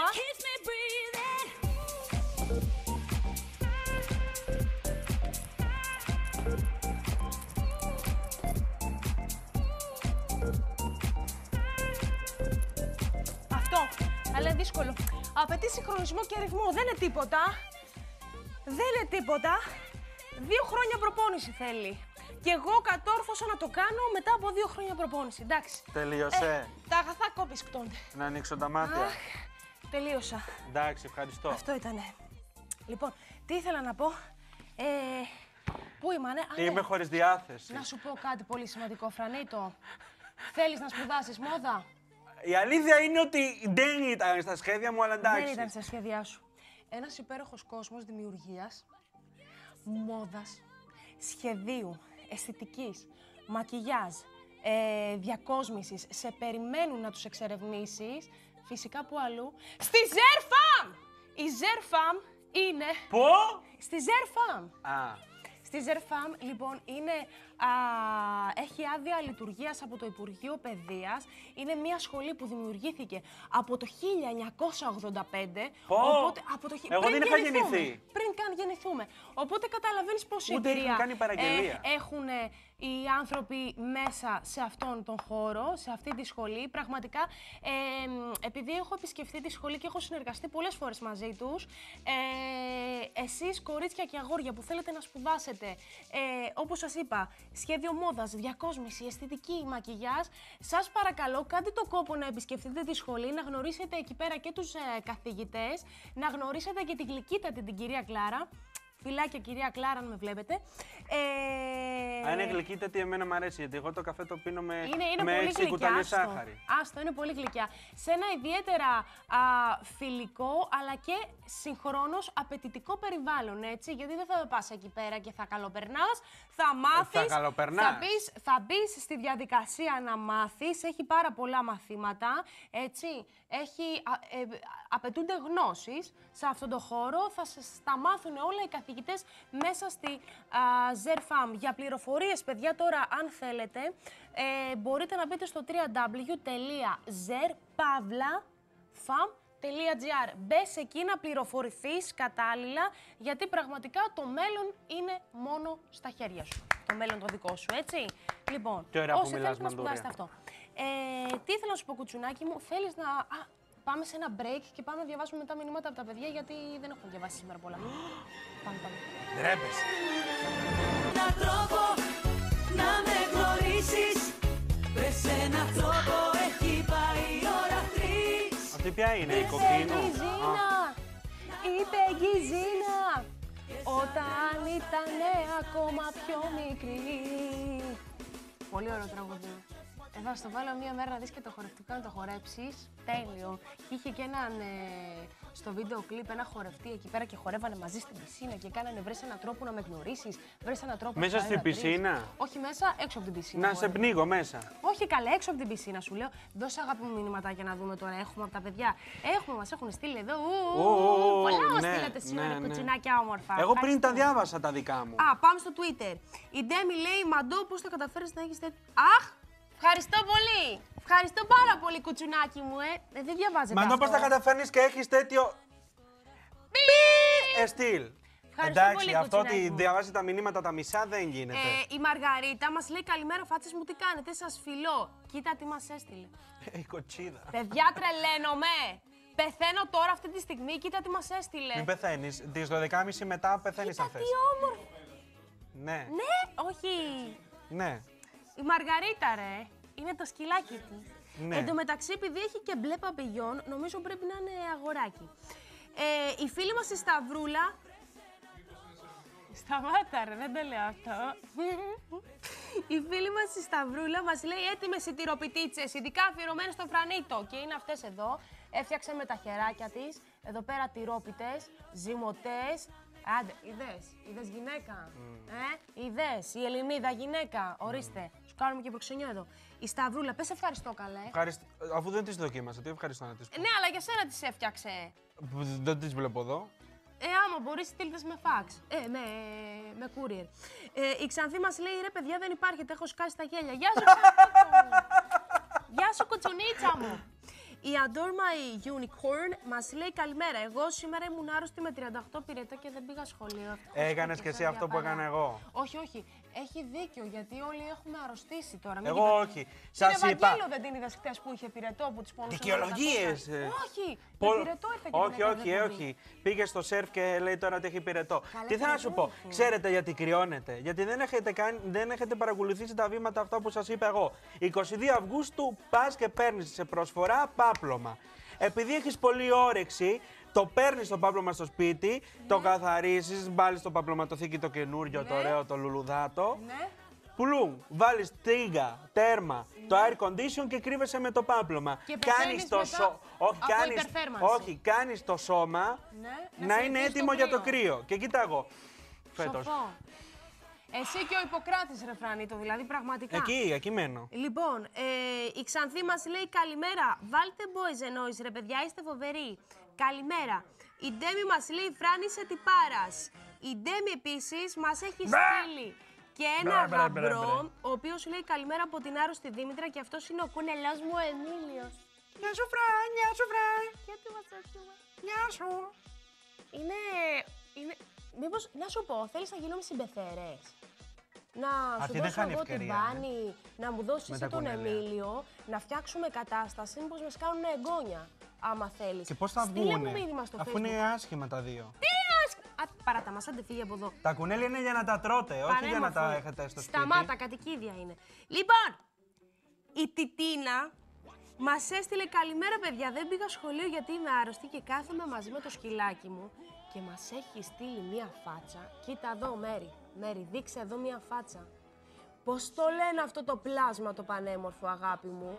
Αυτό. Αλλά είναι δύσκολο. Απαιτεί συγχρονισμό και ρυθμό. Δεν είναι τίποτα. Δεν είναι τίποτα. Δύο χρόνια προπόνηση θέλει. Και εγώ κατόρθωσα να το κάνω μετά από δύο χρόνια προπόνηση. Εντάξει. Τελείωσε. Ε, τα αγαθά κόπισκτονται. Να ανοίξω τα μάτια. Αχ, τελείωσα. Εντάξει, ευχαριστώ. Αυτό ήτανε. Λοιπόν, τι ήθελα να πω. Ε, πού ήμανε. Α, Είμαι ναι. χωρίς διάθεση. Να σου πω κάτι πολύ σημαντικό, Φρανίτο. Θέλεις να σπουδάσεις μόδα. Η αλήθεια είναι ότι δεν ήταν στα σχέδια μου, αλλά εντάξει. Δεν ήταν στα σχέδιά σου. Ένας υπέροχος κόσμος δημιουργίας, μόδας, σχεδίου, αισθητικής, μακιγιάζ, ε, διακόσμησης. Σε περιμένουν να τους εξερευνήσεις. Φυσικά που αλλού. Στη Zerfam! Η Zerfam είναι... Πού? Στη Zerfam! Α. Στη Zerfam, λοιπόν, είναι, α, έχει άδεια λειτουργίας από το Υπουργείο Παιδείας. Είναι μια σχολή που δημιουργήθηκε από το χίλια εννιακόσια ογδόντα πέντε. Πω! Οπότε, από το, Εγώ πριν δεν είχα γεννηθούμε. γεννηθεί. Πριν καν γεννηθούμε. Οπότε καταλαβαίνεις πόση Ούτε εμπειρία είχαν κάνει παραγγελία. ε, έχουν οι άνθρωποι μέσα σε αυτόν τον χώρο, σε αυτή τη σχολή. Πραγματικά, ε, επειδή έχω επισκεφτεί τη σχολή και έχω συνεργαστεί πολλές φορές μαζί τους, ε, εσείς κορίτσια και αγόρια που θέλετε να σπουδάσετε, ε, όπως σας είπα, σχέδιο μόδας, διακόσμηση, αισθητική, μακιγιάζ, σας παρακαλώ κάντε το κόπο να επισκεφτείτε τη σχολή, να γνωρίσετε εκεί πέρα και τους ε, καθηγητές, να γνωρίσετε και την γλυκύτατη την κυρία Κλάρα. Φιλάκια, κυρία Κλάρα, αν με βλέπετε. Ε... Αν είναι γλυκύτατη, εμένα μου αρέσει, γιατί εγώ το καφέ το πίνω με, είναι, είναι με πολύ έξι κουταλιές άστο. σάχαρη. Άστο, είναι πολύ γλυκιά. Σε ένα ιδιαίτερα α, φιλικό, αλλά και συγχρόνως απαιτητικό περιβάλλον, έτσι, γιατί δεν θα πας εκεί πέρα και θα καλοπερνάς, θα μάθεις, θα καλοπερνάς. θα μπεις, θα μπεις στη διαδικασία να μάθεις, έχει πάρα πολλά μαθήματα, έτσι, έχει, α, ε, απαιτούνται γνώσεις σε αυτόν τον χώρο, θα σας τα μάθουν όλα οι καθηγητές μέσα στη α, Zerfam. Για πληροφορίες, παιδιά, τώρα, αν θέλετε, ε, μπορείτε να μπείτε στο double-u double-u double-u τελεία zerpavlafam τελεία gr. Μπες εκεί να πληροφορηθείς κατάλληλα, γιατί πραγματικά το μέλλον είναι μόνο στα χέρια σου. Το μέλλον το δικό σου, έτσι. Λοιπόν, τι ωραία που όσοι μιλάς, θέλεις να Μαντούρια. σπουδάσετε αυτό. Ε, τι ήθελα να σου πω, κουτσουνάκι μου, θέλεις να... Α, πάμε σε ένα break και πάμε να διαβάσουμε μετά μηνύματα από τα παιδιά, γιατί δεν έχουμε διαβάσει σήμερα πολλά. Πάμε, πάμε. Ντρέπεσαι. Έναν τρόπο να με γνωρίσεις. Βρες έναν τρόπο, έχει πάει η ώρα τρεις. Αυτή ποια είναι, η κοκκίνου? Η Ζήνα, είπε η Ζήνα, όταν ήταν ακόμα πιο μικρή. Πολύ ωραίο τραγούδι. Ε, θα στο βάλω μία μέρα να δεις και το χορευτικό να το χορέψεις. Τέλειο. Και είχε και έναν ε, στο βίντεο κλιπ ένα χορευτή εκεί πέρα και χορεύανε μαζί στην πισίνα και κάνανε βρες έναν τρόπο να με γνωρίσεις. Βρες έναν τρόπο Μέσα να στην πισίνα? Όχι μέσα, έξω από την πισίνα. Να σε πνίγω μέσα. Όχι καλά, έξω από την πισίνα σου λέω. Δώσε αγάπη μου μηνύματάκια να δούμε τώρα. Έχουμε από τα παιδιά. Έχουμε, μας έχουν στείλει εδώ. Ου, Πολλά μας ναι, στείλατε σήμερα, ναι, ναι. κουτσινάκια όμορφα. Εγώ πριν τα Ευχαριστούμε. διάβασα τα δικά μου. Α, πάμε στο Twitter. Η Ντέμι λέει, Μαντό, πώς θα καταφέρεις να έχεις τέτοιο... Αχ, ευχαριστώ πολύ. Ευχαριστώ πάρα πολύ, κουτσουνάκι μου, ε. ε δεν διαβάζετε Μαντώ, αυτό. πώς θα καταφέρνεις και έχεις τέτοιο... Πι! Ε, στυλ. Ευχαριστώ Εντάξει, πολύ, αυτό ότι κουτσουνάκι μου. διαβάζει τα μηνύματα τα μισά δεν γίνεται. Ε, η Μαργαρίτα μας λέει, καλημέρα φάτσες μου, τι κάνετε, σας φιλώ. Κοίτα τι μας έστειλε. Ε, η κοτσίδα. Παιδιά, τρελαίνομαι. Πεθαίνω τώρα αυτή τη στιγμή, κοίτα τι μας έστειλε. Μην πεθαίνεις. Τις δώδεκα και μισή μετά πεθαίνεις αν θες. Τι όμορφο. Ναι. Ναι, όχι. Ναι. Η Μαργαρίτα, ρε. Είναι το σκυλάκι της. Ναι. Εν τω μεταξύ, επειδή έχει και μπλε παπηγιόν, νομίζω πρέπει να είναι αγοράκι. Ε, η φίλη μας η Σταυρούλα. Σταμάτα, ρε, δεν το λέω αυτό. Η φίλη μας η Σταυρούλα μας λέει έτοιμες οι τυροπιτίτσες, ειδικά αφιερωμένες στο Φρανίτο. Και είναι αυτές εδώ. Έφτιαξε με τα χεράκια της. Εδώ πέρα τυρόπιτες, ζυμωτές. Άντε, είδες, είδες γυναίκα. Mm. Ε, είδες, η Ελληνίδα γυναίκα. Ορίστε, mm. σου κάνουμε και προξενιό εδώ. Η Σταυρούλα, πες ευχαριστώ καλέ. Ευχαριστώ. Αφού δεν τις δοκίμασα, τι ευχαριστώ να τις πω. Ναι, αλλά για σένα τις έφτιαξε. Δεν τις βλέπω εδώ. Ε, άμα μπορείς, στείλτες με φάξ. Ε, με, με courier. Ε, η Ξανθή μας λέει, ρε παιδιά δεν υπάρχετε, έχω σκάσει τα γέλια. Γεια σου, Γεια σου, κοτσουνίτσα μου. Η Adore My Unicorn μας λέει καλημέρα. Εγώ σήμερα ήμουν άρρωστη με τριάντα οκτώ πυρετό και δεν πήγα σχολείο. Έκανες και εσύ αυτό που έκανα εγώ. Όχι, όχι. Έχει δίκιο γιατί όλοι έχουμε αρρωστήσει τώρα. Μην Εγώ κοιτάτε. όχι. Σας Την είπα. Ευαγγέλο δεν την είδες χτες που είχε πυρετό που της πόνουσε. Δικαιολογίες. Όχι. Πο... Με πυρετό ήρθε και όχι, την έκανε όχι, εκπομπή. όχι. Πήγε στο σερφ και λέει τώρα ότι έχει πυρετό. Καλά, Τι θέλω να σου πω. έχει. Ξέρετε γιατί κρυώνετε. Γιατί δεν έχετε, κάνει, δεν έχετε παρακολουθήσει τα βήματα αυτά που σας είπα εγώ. εικοστή δεύτερη Αυγούστου πας και παίρνεις σε προσφορά πάπλωμα. Επειδή έχεις πολλή όρεξη, το παίρνεις το πάπλωμα στο σπίτι, ναι. το καθαρίζεις, βάλεις στο παπλωματοθήκη το καινούριο, ναι. το ωραίο, το λουλουδάτο. Ναι. Πουλού, βάλεις τρίγκα, τέρμα, ναι. το air condition και κρύβεσαι με το πάπλωμα. Και κάνεις το σώμα. Όχι, κάνεις... όχι, κάνεις το σώμα ναι. να, να είναι έτοιμο για το κρύο. Και κοίτα εγώ. Φέτος. Σοφό. Εσύ και ο Ιπποκράτης, ρε Φρανίτο, δηλαδή πραγματικά. Εκεί, εκεί μένω. Λοιπόν, ε, η Ξανθή μας λέει καλημέρα. Βάλτε boys and noise, ρε παιδιά, είστε φοβεροί. Καλημέρα. Η Ντέμι μας λέει Φράνη σε τυπάρας. Η Ντέμι επίσης μας έχει στείλει και ένα γαμπρό, ο οποίος λέει καλημέρα από την άρρωστη Δήμητρα και αυτός είναι ο κούνελός μου ο Εμίλιος. Γεια σου Φράν, γεια σου Φράν. Γιατί μας έρχομαι. Γεια σου. Είναι, είναι... Μήπως, να σου πω, θέλεις να γίνουμε συμπεθερές. Να Αυτή σου δώσω εγώ ευκαιρία, την μπάνη, ε. να μου δώσεις εσύ τον κουνέλια. Εμίλιο, να φτιάξουμε κατάσταση, μήπως μας κάνουν εγγόνια, άμα θέλεις. Και πώς θα Στείλε βγουνε, μου μήνυμα στο αφού Facebook. είναι άσχημα τα δύο. Τι άσχημα! Α, παράτα μας, άντε φύγει από εδώ. Τα κουνέλια είναι για να τα τρώτε, όχι για να τα έχετε στο σπίτι. Σταμάτα, κατοικίδια είναι. Λοιπόν, η Τιτίνα μας έστειλε καλημέρα παιδιά, δεν πήγα σχολείο γιατί είμαι άρρωστη και κάθομαι μαζί με το σκυλάκι μου. Και μας έχει στείλει μία φάτσα. Κοίτα εδώ, Μέρη. Μέρη, δείξε εδώ μία φάτσα. Πώς το λένε αυτό το πλάσμα το πανέμορφο, αγάπη μου.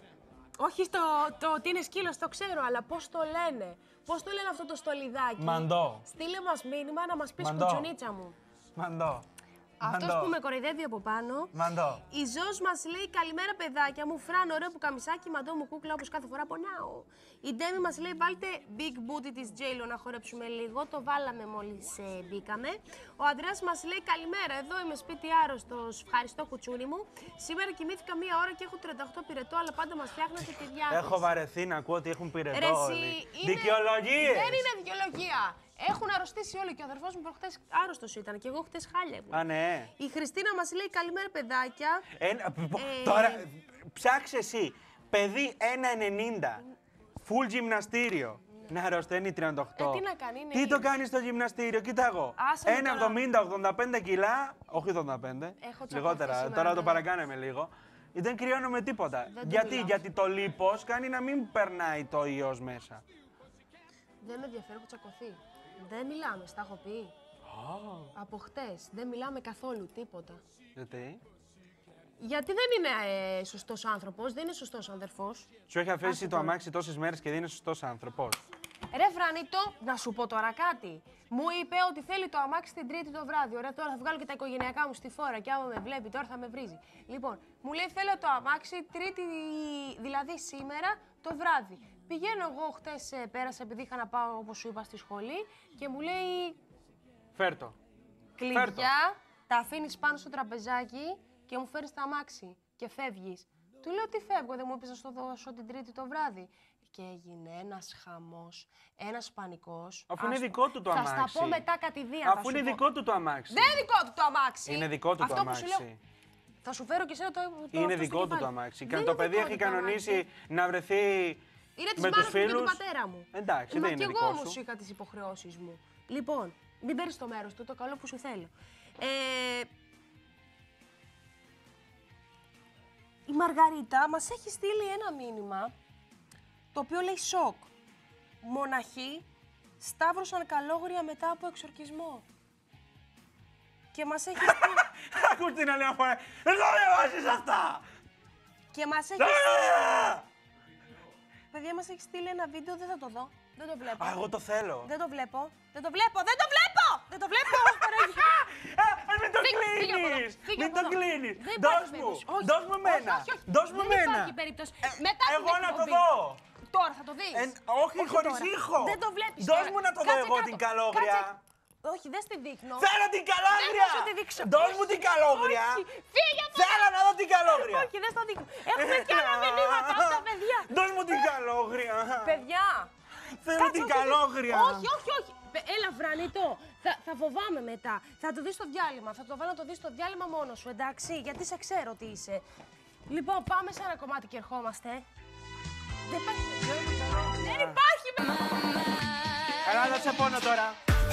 Όχι στο, το ότι είναι σκύλος, το ξέρω, αλλά πώς το λένε. Πώς το λένε αυτό το στολιδάκι. Μαντό. Στείλε μας μήνυμα να μας πεις Μαντό. κουτσουνίτσα μου. Μαντό. Αυτός Μαντό. που με κοροϊδεύει από πάνω. Μαντό. Η Ζώος μας λέει καλημέρα παιδάκια μου, Φράν, ωραίο που καμισάκι, μαντό μου κούκλα όπως κάθε φορά πονάω. Η Ντέμι μας λέει βάλτε big booty της J-Lo να χορέψουμε λίγο, το βάλαμε μόλις ε, μπήκαμε. Ο Ανδρέας μας λέει καλημέρα, εδώ είμαι σπίτι άρρωστος, ευχαριστώ κουτσούνι μου. Σήμερα κοιμήθηκα μία ώρα και έχω τριάντα οκτώ πυρετό, αλλά πάντα μας φτιάχνετε τη διάθεση. Έχω βαρεθεί να ακούω ότι έχουν πυρετό Ρε, όλοι. είναι... Δικαιολογίες! Δεν είναι δικαιολογία. Έχουν αρρωστήσει όλοι και ο αδερφός μου προχτές άρρωστος ήταν και εγώ χτες χάλια ήμουν. Α, ναι. Η Χριστίνα μας λέει καλημέρα παιδάκια. Ένα, Ε, Τώρα, ψάξε εσύ, παιδί ένα ενενήντα, full γυμναστήριο, να αρρωσταίνει τριάντα οκτώ. Ε, τι να κάνει, είναι Τι η- το κάνει στο γυμναστήριο, κοίτα εγώ. Άσε με ένα τώρα. εβδομήντα ογδόντα πέντε κιλά, όχι ογδόντα πέντε, Έχω τσακωθεί λιγότερα, σήμερα, τώρα το ναι. παρακάναμε λίγο. Δεν κρυώνουμε τίποτα. Δεν το Γιατί, μιλάω. γιατί το λίπος κάνει να μην περνάει το ιός μέσα. Δεν με ενδιαφέρει που τσακωθεί. Δεν μιλάμε, στα έχω πει. Από χτες. Δεν μιλάμε καθόλου τίποτα. Γιατί? Γιατί δεν είναι ε, σωστός άνθρωπος, δεν είναι σωστός αδερφός. Σου έχει αφήσει Άσε το τώρα. αμάξι τόσες μέρες και δεν είναι σωστός άνθρωπος. Ρε Φρανίτο, να σου πω τώρα κάτι. Μου είπε ότι θέλει το αμάξι την Τρίτη το βράδυ. Ωραία, τώρα θα βγάλω και τα οικογενειακά μου στη φόρα και άμα με βλέπει τώρα θα με βρίζει. Λοιπόν, μου λέει θέλω το αμάξι Τρίτη, δηλαδή σήμερα το βράδυ. Πηγαίνω εγώ χτες, ε, πέρασα επειδή είχα να πάω όπως σου είπα στη σχολή και μου λέει Φέρτο. κλειδιά, τα αφήνεις πάνω στο τραπεζάκι και μου φέρνεις το αμάξι και φεύγεις. Του λέω τι φεύγω, δεν μου είπες να στο δώσω την Τρίτη το βράδυ. Και έγινε ένας χαμός, ένας πανικός. Αφού είναι Ας- δικό του το θα αμάξι. στα πω μετά κατηδίαν. Αφού είναι δικό του το αμάξι. Δεν είναι δικό του το αμάξι. Είναι δικό του Αυτό το που σου αμάξι. λέω, θα σου φέρω και εσένα το, το Είναι αυτό στο δικό του κεφάλι. το αμάξι. Και Δεν αν το είναι παιδί δικό έχει του το κανονίσει αμάξι. να βρεθεί Είναι της με τους μάνας μου και φίλους. του πατέρα μου. Εντάξει, Μα δεν είναι κι δικό εγώ σου. όμως είχα τις υποχρεώσεις μου. Λοιπόν, μην παίρνεις το μέρος του, το καλό που σου θέλω. Ε, η Μαργαρίτα μας έχει στείλει ένα μήνυμα, το οποίο λέει σοκ. Μοναχοί σταύρωσαν καλόγρια μετά από εξορκισμό. Και μας έχει στείλει... Ακούς την άλλη φορά. Δεν το διαβάσεις αυτά! και μας έχει στείλει... Παιδιά, μας έχει στείλει ένα βίντεο, δεν θα το δω. Δεν το βλέπω. Α, εγώ το θέλω. Δεν το βλέπω. Δεν το βλέπω. Δεν το βλέπω! Δεν το βλέπω! Α, μην το Φύγε, φύγε από εδώ, κλείνεις! φύγε Μην από το εδώ. κλείνεις! Δεν Δώσ' υπάρχει μου! περίπτωση. Όχι, Δώσ' μου όχι, εμένα! όχι, όχι. Δώσ' μου Δεν εμένα! υπάρχει περίπτωση. Μετά την Εγώ να το εκπομπή. δω! Τώρα θα το δεις. Ε, όχι, χωρίς τώρα. ήχο! Δεν το βλέπεις Δώσ' τώρα. μου να το δω Κάτσε εγώ κάτω. την καλόγρια! Κάτσε. Όχι, δεν στη δείχνω. Θέλω την καλόγρια! Δεν θα σου τη δείξω. Δώσ' μου την καλόγρια! Όχι, φύγε από Θέλω να δω την καλόγρια! Όχι, δεν στο δείχνω. Έχουμε κι άλλα μηνύματα από τα παιδιά. Δώσ' μου την καλόγρια! Παιδιά. Θέλω κάτσε, την όχι, καλόγρια! Όχι, όχι, όχι. Πε- Έλα, Βρανιτό. Θα, θα φοβάμαι μετά. Θα το δεις στο διάλειμμα. Θα το βάλω να το δεις στο διάλειμμα μόνο σου, εντάξει. Γιατί σε ξέρω τι είσαι. Λοιπόν, πάμε σε ένα κομμάτι και ερχόμαστε. Δεν υπάρχει. Δεν υπάρχει. Καλά, θα σε πόνο τώρα.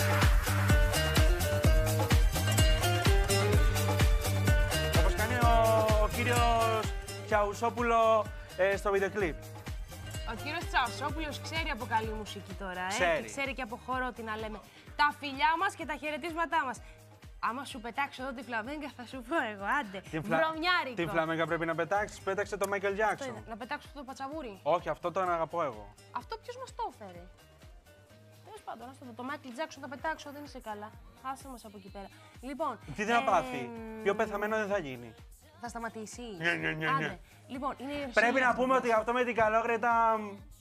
Όπως κάνει ο, ο κύριος Τσαουσόπουλο ε, στο βίντεο κλιπ. Ο κύριος Τσαουσόπουλος ξέρει από καλή μουσική τώρα, ε, Ξέρει. και ξέρει και από χώρο τι να λέμε. Τα φιλιά μας και τα χαιρετίσματά μας. Άμα σου πετάξω εδώ τη φλαμέγκα θα σου πω εγώ, άντε, βρωμιάρικο. Την φλαμέγκα πρέπει να πετάξεις, πέταξε το Michael Αυτό Jackson. είναι, να πετάξω αυτό το πατσαβούρι. Όχι, αυτό τον αγαπώ εγώ. Αυτό ποιος μας το έφερε. Τέλος πάντων, ας το δω. Το Michael Jackson θα πετάξω, δεν είσαι καλά. Άσε μας από εκεί πέρα. Λοιπόν. Τι δεν θα ε, πάθει. Πιο πεθαμένο δεν θα γίνει. Θα σταματήσει. Ναι, ναι, ναι, ναι. Άντε. Λοιπόν, είναι η Πρέπει Ερσίλια να που πούμε μας. ότι αυτό με την καλόγρια ήταν.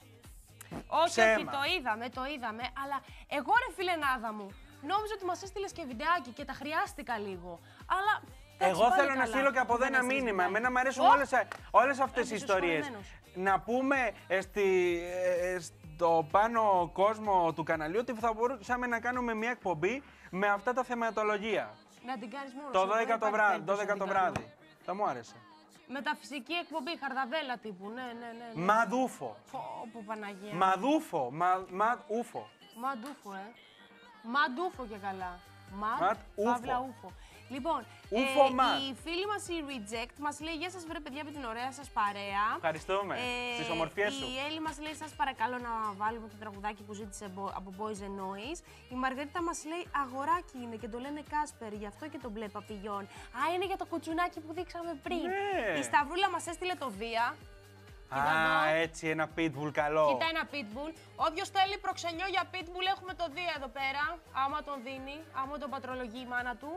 Όχι, ψέμα. όχι, το είδαμε, το είδαμε. Αλλά εγώ ρε φιλενάδα μου, νόμιζα ότι μας έστειλες και βιντεάκι και τα χρειάστηκα λίγο. Αλλά. εντάξει, Εγώ πάλι θέλω να καλά στείλω και από εδώ δεν ένα έστειλες μήνυμα. βιντεάκι. Εμένα μου αρέσουν Ω! όλες, όλες αυτές οι Έπεσες ιστορίες. χωμένος. Να πούμε ε, στη, ε, στο πάνω κόσμο του καναλιού ότι θα μπορούσαμε να κάνουμε μια εκπομπή με αυτά τα θεματολογία. Να την κάνεις μόνο Το σου, δώδεκα δεν το υπάρχει βράδυ. περίπτωση δώδεκα να το την κάνω. βράδυ. Θα μου άρεσε. Μεταφυσική εκπομπή, χαρδαβέλα τύπου, ναι, ναι, ναι. ναι. Μαδούφο. Πω, πω, Παναγία. Μαδούφο. Μα, μαδούφο. Μαντούφο, ε. Μαντούφο και καλά. Μαντ, Ματ, ούφο. παύλα, ούφο. Λοιπόν, Ούφο, ε, ματ. η φίλη μας η Reject μας λέει «Γεια σας βρε παιδιά με την ωραία σας παρέα». Ευχαριστούμε. Στις ομορφιές σου. Η Έλλη μας λέει «Σας παρακαλώ να βάλουμε το τραγουδάκι που ζήτησε μπο- από Boys and Noise». Η Μαργαρίτα μας λέει «Αγοράκι είναι και το λένε Κάσπερ, γι' αυτό και τον μπλε παπηγιόν». Α, είναι για το κουτσουνάκι που δείξαμε πριν. Ναι. Η Σταυρούλα μας έστειλε το Δία. Κοίτα Α, εδώ. έτσι ένα pitbull καλό. Κοίτα ένα pitbull. Όποιος θέλει προξενιό για pitbull έχουμε το Δία εδώ πέρα. Άμα τον δίνει, άμα τον πατρολογεί η μάνα του.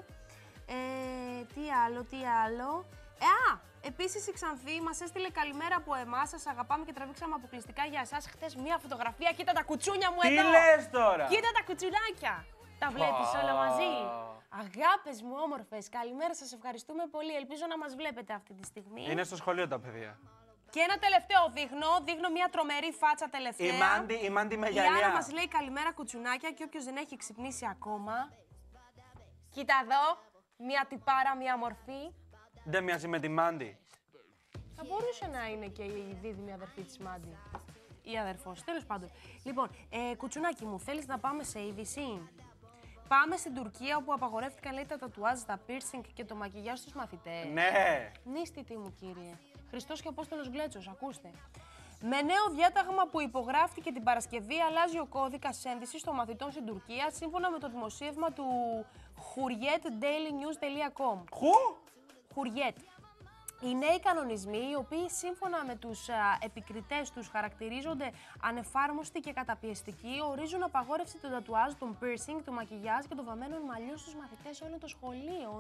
Ε, τι άλλο, τι άλλο. Ε, α, επίσης η Ξανθή μας έστειλε καλημέρα από εμάς. Σας αγαπάμε και τραβήξαμε αποκλειστικά για εσάς χτες μία φωτογραφία. Κοίτα τα κουτσούνια μου Τι εδώ. λες τώρα. Κοίτα τα κουτσουνάκια. Τα βλέπεις όλα μαζί. Αγάπες μου όμορφες. Καλημέρα, σας ευχαριστούμε πολύ. Ελπίζω να μας βλέπετε αυτή τη στιγμή. Είναι στο σχολείο τα παιδιά. Και ένα τελευταίο δείχνω. Δείχνω μια τρομερή φάτσα τελευταία. Η Μάντι, η Μάντι με Η Άννα γυαλιά. μας λέει καλημέρα κουτσουνάκια και όποιος δεν έχει ξυπνήσει ακόμα. Κοίτα εδώ, μια τυπάρα, μια μορφή. Δεν μοιάζει με τη Μάντι. Θα μπορούσε να είναι και η δίδυμη αδερφή της Μάντι. Ή αδερφός, τέλος πάντων. Λοιπόν, ε, κουτσουνάκι μου, θέλεις να πάμε σε είδηση? Πάμε στην Τουρκία όπου απαγορεύτηκαν λέει τα τατουάζ, τα piercing και το μακιγιάζ στους μαθητές. Ναι. Νίστητη μου κύριε. Χριστός και Απόστολος Γκλέτσος, ακούστε. Με νέο διάταγμα που υπογράφτηκε την Παρασκευή, αλλάζει ο κώδικας ένδυσης των μαθητών στην Τουρκία, σύμφωνα με το δημοσίευμα του hurriyet daily news τελεία com. Χου? Hurriyet. Οι νέοι κανονισμοί, οι οποίοι σύμφωνα με τους α, επικριτές τους χαρακτηρίζονται ανεφάρμοστοι και καταπιεστικοί, ορίζουν απαγόρευση του τατουάζ, των piercing, του μακιγιάζ και των βαμμένων μαλλιών στους μαθητές όλων των σχολείων.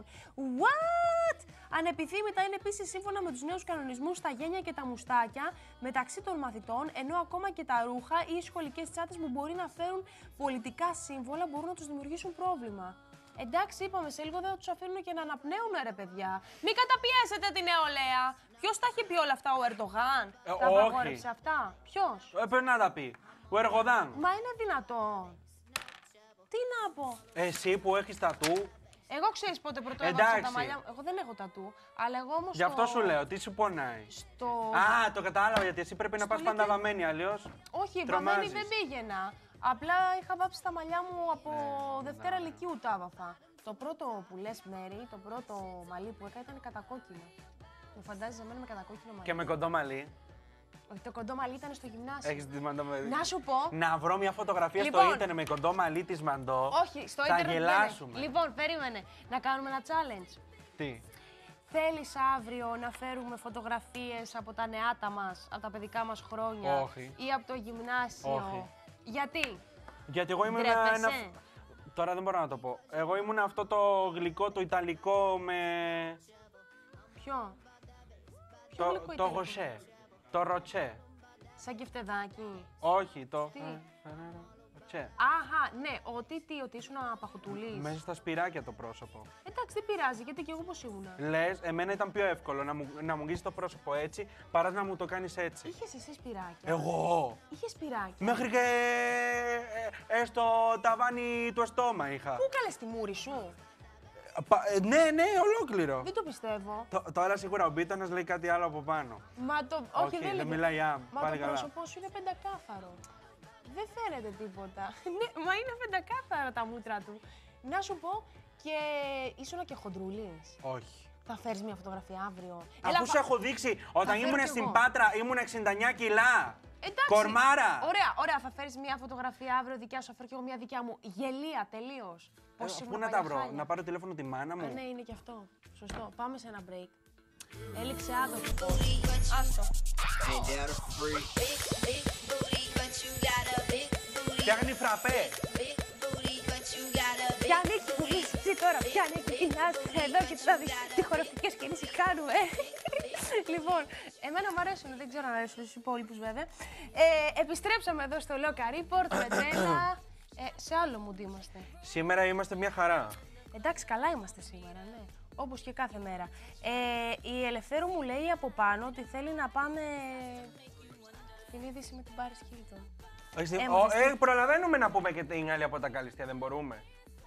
What? Ανεπιθύμητα είναι επίσης σύμφωνα με τους νέους κανονισμούς τα γένια και τα μουστάκια μεταξύ των μαθητών, ενώ ακόμα και τα ρούχα ή οι σχολικές τσάτες που μπορεί να φέρουν πολιτικά σύμβολα μπορούν να τους δημιουργήσουν πρόβλημα. Εντάξει, είπαμε, σε λίγο δεν θα τους αφήνουν και να αναπνέουν, ρε παιδιά. Μην καταπιέσετε την νεολαία. Ποιος τα έχει πει όλα αυτά, ο Ερντογάν? Ε, τα όχι. απαγόρευσε αυτά. Ποιος? Ε, πρέπει να τα πει. Ο Εργοδάν. Μα είναι δυνατόν. Τι να πω. Εσύ που έχεις τατού. Εγώ ξέρεις πότε πρώτο έβαψα τα μαλλιά μου. Εγώ δεν έχω τατού, αλλά εγώ όμως. Γι' αυτό σου λέω, τι σου πονάει. Στο... Α, το κατάλαβα, γιατί εσύ πρέπει να πας πάντα little... βαμμένη, αλλιώς. Όχι, βαμμένη δεν πήγαινα. Απλά είχα βάψει τα μαλλιά μου από ναι, Δευτέρα ναι. Λυκείου τα άβαφα. Το πρώτο που λες Μέρη, το πρώτο μαλλί που έκανα ήταν κατακόκκινο. Μου φαντάζεσαι εμένα με κατακόκκινο μαλλί. Και με κοντό μαλλί. Όχι, το κοντό μαλλί ήταν στο γυμνάσιο. Έχεις τη Μαντό με... Να σου πω. Να βρω μια φωτογραφία λοιπόν, στο ίντερνετ με κοντό μαλλί της Μαντό. Όχι, στο ίντερνετ. Θα γελάσουμε. Λοιπόν, περίμενε. Να κάνουμε ένα challenge. Τι. Θέλεις αύριο να φέρουμε φωτογραφίες από τα νεάτα μας, από τα παιδικά μας χρόνια. Όχι. Ή από το γυμνάσιο. Όχι. Γιατί. Γιατί εγώ ήμουν ένα, ένα... Τώρα δεν μπορώ να το πω. Εγώ ήμουν αυτό το γλυκό, το ιταλικό με... Ποιο? Το, Ποιο το γοσέ. Το ροτσέ. Σαν κεφτεδάκι. Όχι, το... Τι? Τσε. Αχα, ναι, ότι τι, ότι ήσουν απαχωτουλής. Μέσα στα σπυράκια το πρόσωπο. Εντάξει, δεν πειράζει, γιατί και εγώ πώς ήμουνα. Λες, εμένα ήταν πιο εύκολο να μου, να μου γγίσεις το πρόσωπο έτσι, παρά να μου το κάνεις έτσι. Είχες εσύ σπυράκια. Εγώ. Είχες σπυράκια. Μέχρι και ε, ε, στο ταβάνι του στόμα είχα. Πού καλές τη μούρη σου. Πα, ε, ναι, ναι, ολόκληρο. Δεν το πιστεύω. Τ, τώρα σίγουρα ο Μπίτανας λέει κάτι άλλο από πάνω. Μα το... Όχι, Όχι δεν, δεν μιλάει άμ. Μα πάλι το καλά. πρόσωπό σου είναι πεντακάθαρο. Δεν φαίνεται τίποτα. Ναι, μα είναι πεντακάθαρα τα μούτρα του. Να σου πω, και ήσουν και χοντρούλης. Όχι. Θα φέρεις μια φωτογραφία αύριο. Αφού Έλα, σου έχω δείξει, όταν ήμουν στην εγώ. Πάτρα ήμουν εξήντα εννιά κιλά. Εντάξει. Κορμάρα. Ωραία, ωραία. Θα φέρεις μια φωτογραφία αύριο δικιά σου, θα φέρω και εγώ μια δικιά μου. Γελία, τελείως. Ε, πού να τα βρω, να πάρω τηλέφωνο τη μάνα μου. Α, ναι, είναι και αυτό. Σωστό. Πάμε σε ένα break. Έληξε άδοχη. Άστο. Φτιάχνει φραπέ. Πιάνει έχει πουλήσει τώρα, πιάνει έχει πεινάς. Εδώ και τώρα δεις τι χορευτικές κινήσεις κάνουμε. Λοιπόν, εμένα μου αρέσουν, δεν ξέρω αν αρέσουν στους υπόλοιπους βέβαια. Ε, επιστρέψαμε εδώ στο Loca Report με τρένα. Ε, σε άλλο mood είμαστε. Σήμερα είμαστε μια χαρά. Εντάξει, καλά είμαστε σήμερα, ναι. Όπως και κάθε μέρα. Ε, η Ελευθέρου μου λέει από πάνω ότι θέλει να πάμε στην είδηση με την Paris Hilton. Ε, ε, προλαβαίνουμε να πούμε και την άλλη από τα καλυστία, δεν μπορούμε.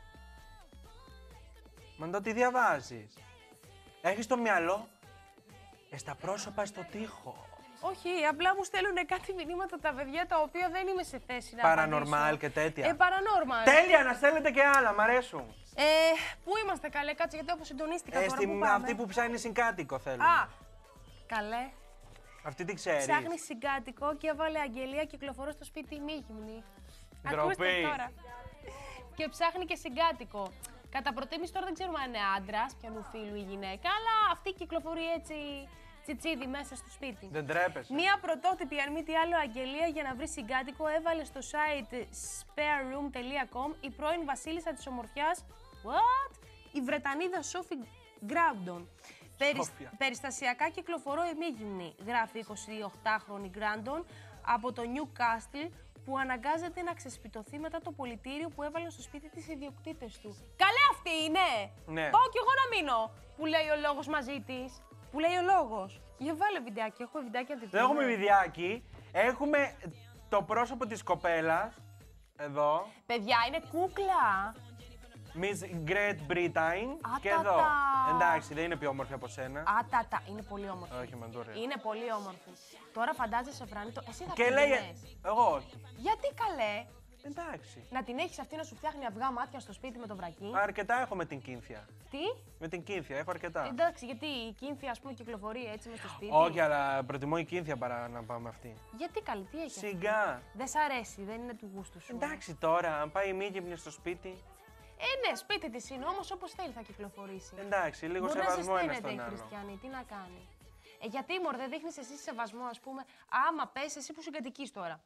Μαντώ, τι διαβάζεις. Έχεις το μυαλό ε, στα πρόσωπα στο τοίχο. Όχι, απλά μου στέλνουν κάτι μηνύματα τα παιδιά τα οποία δεν είμαι σε θέση να Παρανορμάλ και τέτοια. Ε, παρανόρμαλ. Τέλεια, να στέλνετε και άλλα, μ' αρέσουν. Ε, πού είμαστε καλέ, κάτσε, γιατί όπως συντονίστηκα ε, τώρα, στη, πού πάμε. Αυτή που ψάχνει συγκάτοικο θέλω. Α, καλέ. Αυτή τι ξέρεις. Ψάχνει συγκάτοικο και έβαλε αγγελία, κυκλοφορώ στο σπίτι μη γυμνή. Ντροπή. Ακούστε τώρα. Και ψάχνει και συγκάτοικο. Κατά προτίμηση τώρα δεν ξέρουμε αν είναι άντρας, πιανού φίλου ή γυναίκα, αλλά αυτή κυκλοφορεί έτσι τσιτσίδι μέσα στο σπίτι. Δεν τρέπεσαι. Μία πρωτότυπη, αν μη τι άλλο, αγγελία για να βρει συγκάτοικο έβαλε στο site spareroom τελεία com η πρώην βασίλισσα της ομορφιάς, what? Η Βρετανίδα Σόφι Γκράουντον. Περισ... Περιστασιακά κυκλοφορώ εμίγυμνη, γράφει η εικοσιοκτάχρονη Γκράντον από το Newcastle, που αναγκάζεται να ξεσπιτωθεί μετά το πολιτήριο που έβαλαν στο σπίτι της ιδιοκτήτες του. Καλέ αυτή είναι! Ναι. Πάω κι εγώ να μείνω, που λέει ο λόγος μαζί της. Που λέει ο λόγος. Για βάλε βιντεάκι, έχω βιντεάκι από την Δεν έχουμε βιντεάκι. Έχουμε το πρόσωπο της κοπέλας. Εδώ. Παιδιά, είναι κούκλα. Miss Great Britain. Α, Και τα, εδώ. τα. Εντάξει, δεν είναι πιο όμορφη από σένα. Α, τα, τα. Είναι πολύ όμορφη. Όχι, με το Είναι πολύ όμορφη. Τώρα φαντάζεσαι, Φράνη, το... εσύ θα Και λέει. πήγαινες. Εγώ όχι. Γιατί καλέ. Εντάξει. Να την έχεις αυτή να σου φτιάχνει αυγά μάτια στο σπίτι με το βρακί. Αρκετά έχω με την Κίνθια. Τι? Με την Κίνθια, έχω αρκετά. Εντάξει, γιατί η Κίνθια, ας πούμε, κυκλοφορεί έτσι μες στο σπίτι. Όχι, αλλά προτιμώ η Κίνθια παρά να πάμε αυτή. Γιατί καλή, τι έχει. Σιγά. Δεν σ' αρέσει, δεν είναι του γούστου σου. Εντάξει τώρα, αν πάει η μήγυμνη στο σπίτι. Ε, ναι, σπίτι της είναι, όμως όπως θέλει θα κυκλοφορήσει. Εντάξει, λίγο Μπορεί σεβασμό να ένα ζεσταίνεται στον η άλλο. χριστιανή, τι να κάνει. Ε, γιατί μωρέ, δεν δείχνεις εσύ σεβασμό, ας πούμε, άμα πες εσύ που συγκατοικείς τώρα.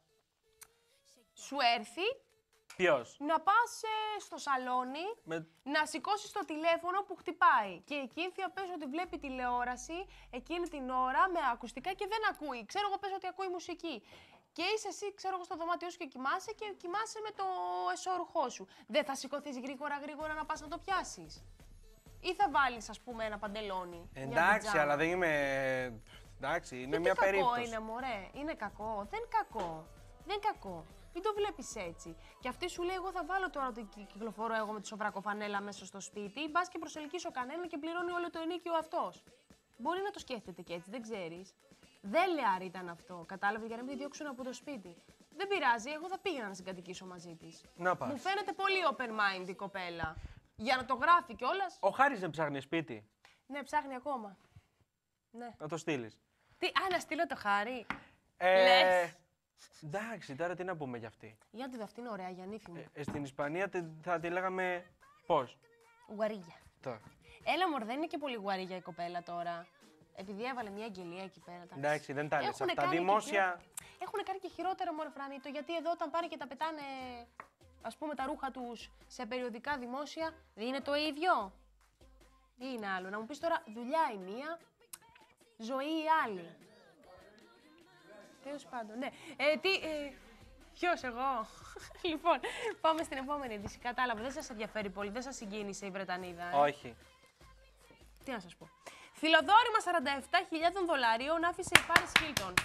Σου έρθει Ποιος? να πας ε, στο σαλόνι, Με... να σηκώσεις το τηλέφωνο που χτυπάει. Και η Κίνθια πες ότι βλέπει τηλεόραση εκείνη την ώρα με ακουστικά και δεν ακούει. Ξέρω εγώ πες ότι ακούει μουσική. Και είσαι εσύ, ξέρω εγώ, στο δωμάτιό σου και κοιμάσαι και κοιμάσαι με το εσώρουχό σου. Δεν θα σηκωθείς γρήγορα γρήγορα να πας να το πιάσεις. Ή θα βάλεις, ας πούμε, ένα παντελόνι. Εντάξει, αλλά δεν είμαι. Εντάξει, είναι Γιατί μια κακό περίπτωση. είναι, μωρέ. Είναι κακό. Δεν κακό. Δεν κακό. Μην το βλέπεις έτσι. Και αυτή σου λέει: εγώ θα βάλω τώρα ότι κυκλοφορώ εγώ με τη σοβρακοφανέλα μέσα στο σπίτι, μπας και προσελκύσω κανέναν και πληρώνει όλο το ενίκιο αυτός. Μπορεί να το σκέφτεται και έτσι, δεν ξέρεις. Δέλεαρ ήταν αυτό. Κατάλαβε, για να μην τη διώξουν από το σπίτι. Δεν πειράζει, εγώ θα πήγαινα να συγκατοικήσω μαζί της. Να πας. Μου φαίνεται πολύ open mind η κοπέλα. Για να το γράφει κιόλας. Ο Χάρης δεν ψάχνει σπίτι. Ναι, ψάχνει ακόμα. Ναι. Να το στείλεις. Τι, α, να στείλω το Χάρη. Ε, Λες. Εντάξει, τώρα τι να πούμε για αυτή. Για τη αυτή είναι ωραία, Γιαννίφη μου. Ε, στην Ισπανία τε- θα τη λέγαμε πώς. Γουαρίγια. Τώρα. Έλα, μωρ, δεν είναι και πολύ γουαρίγια η κοπέλα τώρα. Επειδή έβαλε μια αγγελία εκεί πέρα. Εντάξει, δεν τα λες Έχουνε αυτά. κάνει και Δημόσια. χειρό- Έχουν κάνει και χειρότερο, μωρέ Φρανίτο, γιατί εδώ όταν πάνε και τα πετάνε, ας πούμε, τα ρούχα τους σε περιοδικά δημόσια, δεν είναι το ίδιο. Τι είναι άλλο, να μου πεις τώρα, δουλειά η μία, ζωή η άλλη. Τέλος πάντων, ναι. Ε, τι, ε, ποιος, εγώ. Λοιπόν, πάμε στην επόμενη είδηση. Κατάλαβα, δεν σας ενδιαφέρει πολύ, δεν σας συγκίνησε η Βρετανίδα. Ε. Όχι. Τι να σας πω. Φιλοδόρημα σαράντα επτά χιλιάδες δολαρίων άφησε η Πάρις Χίλτον.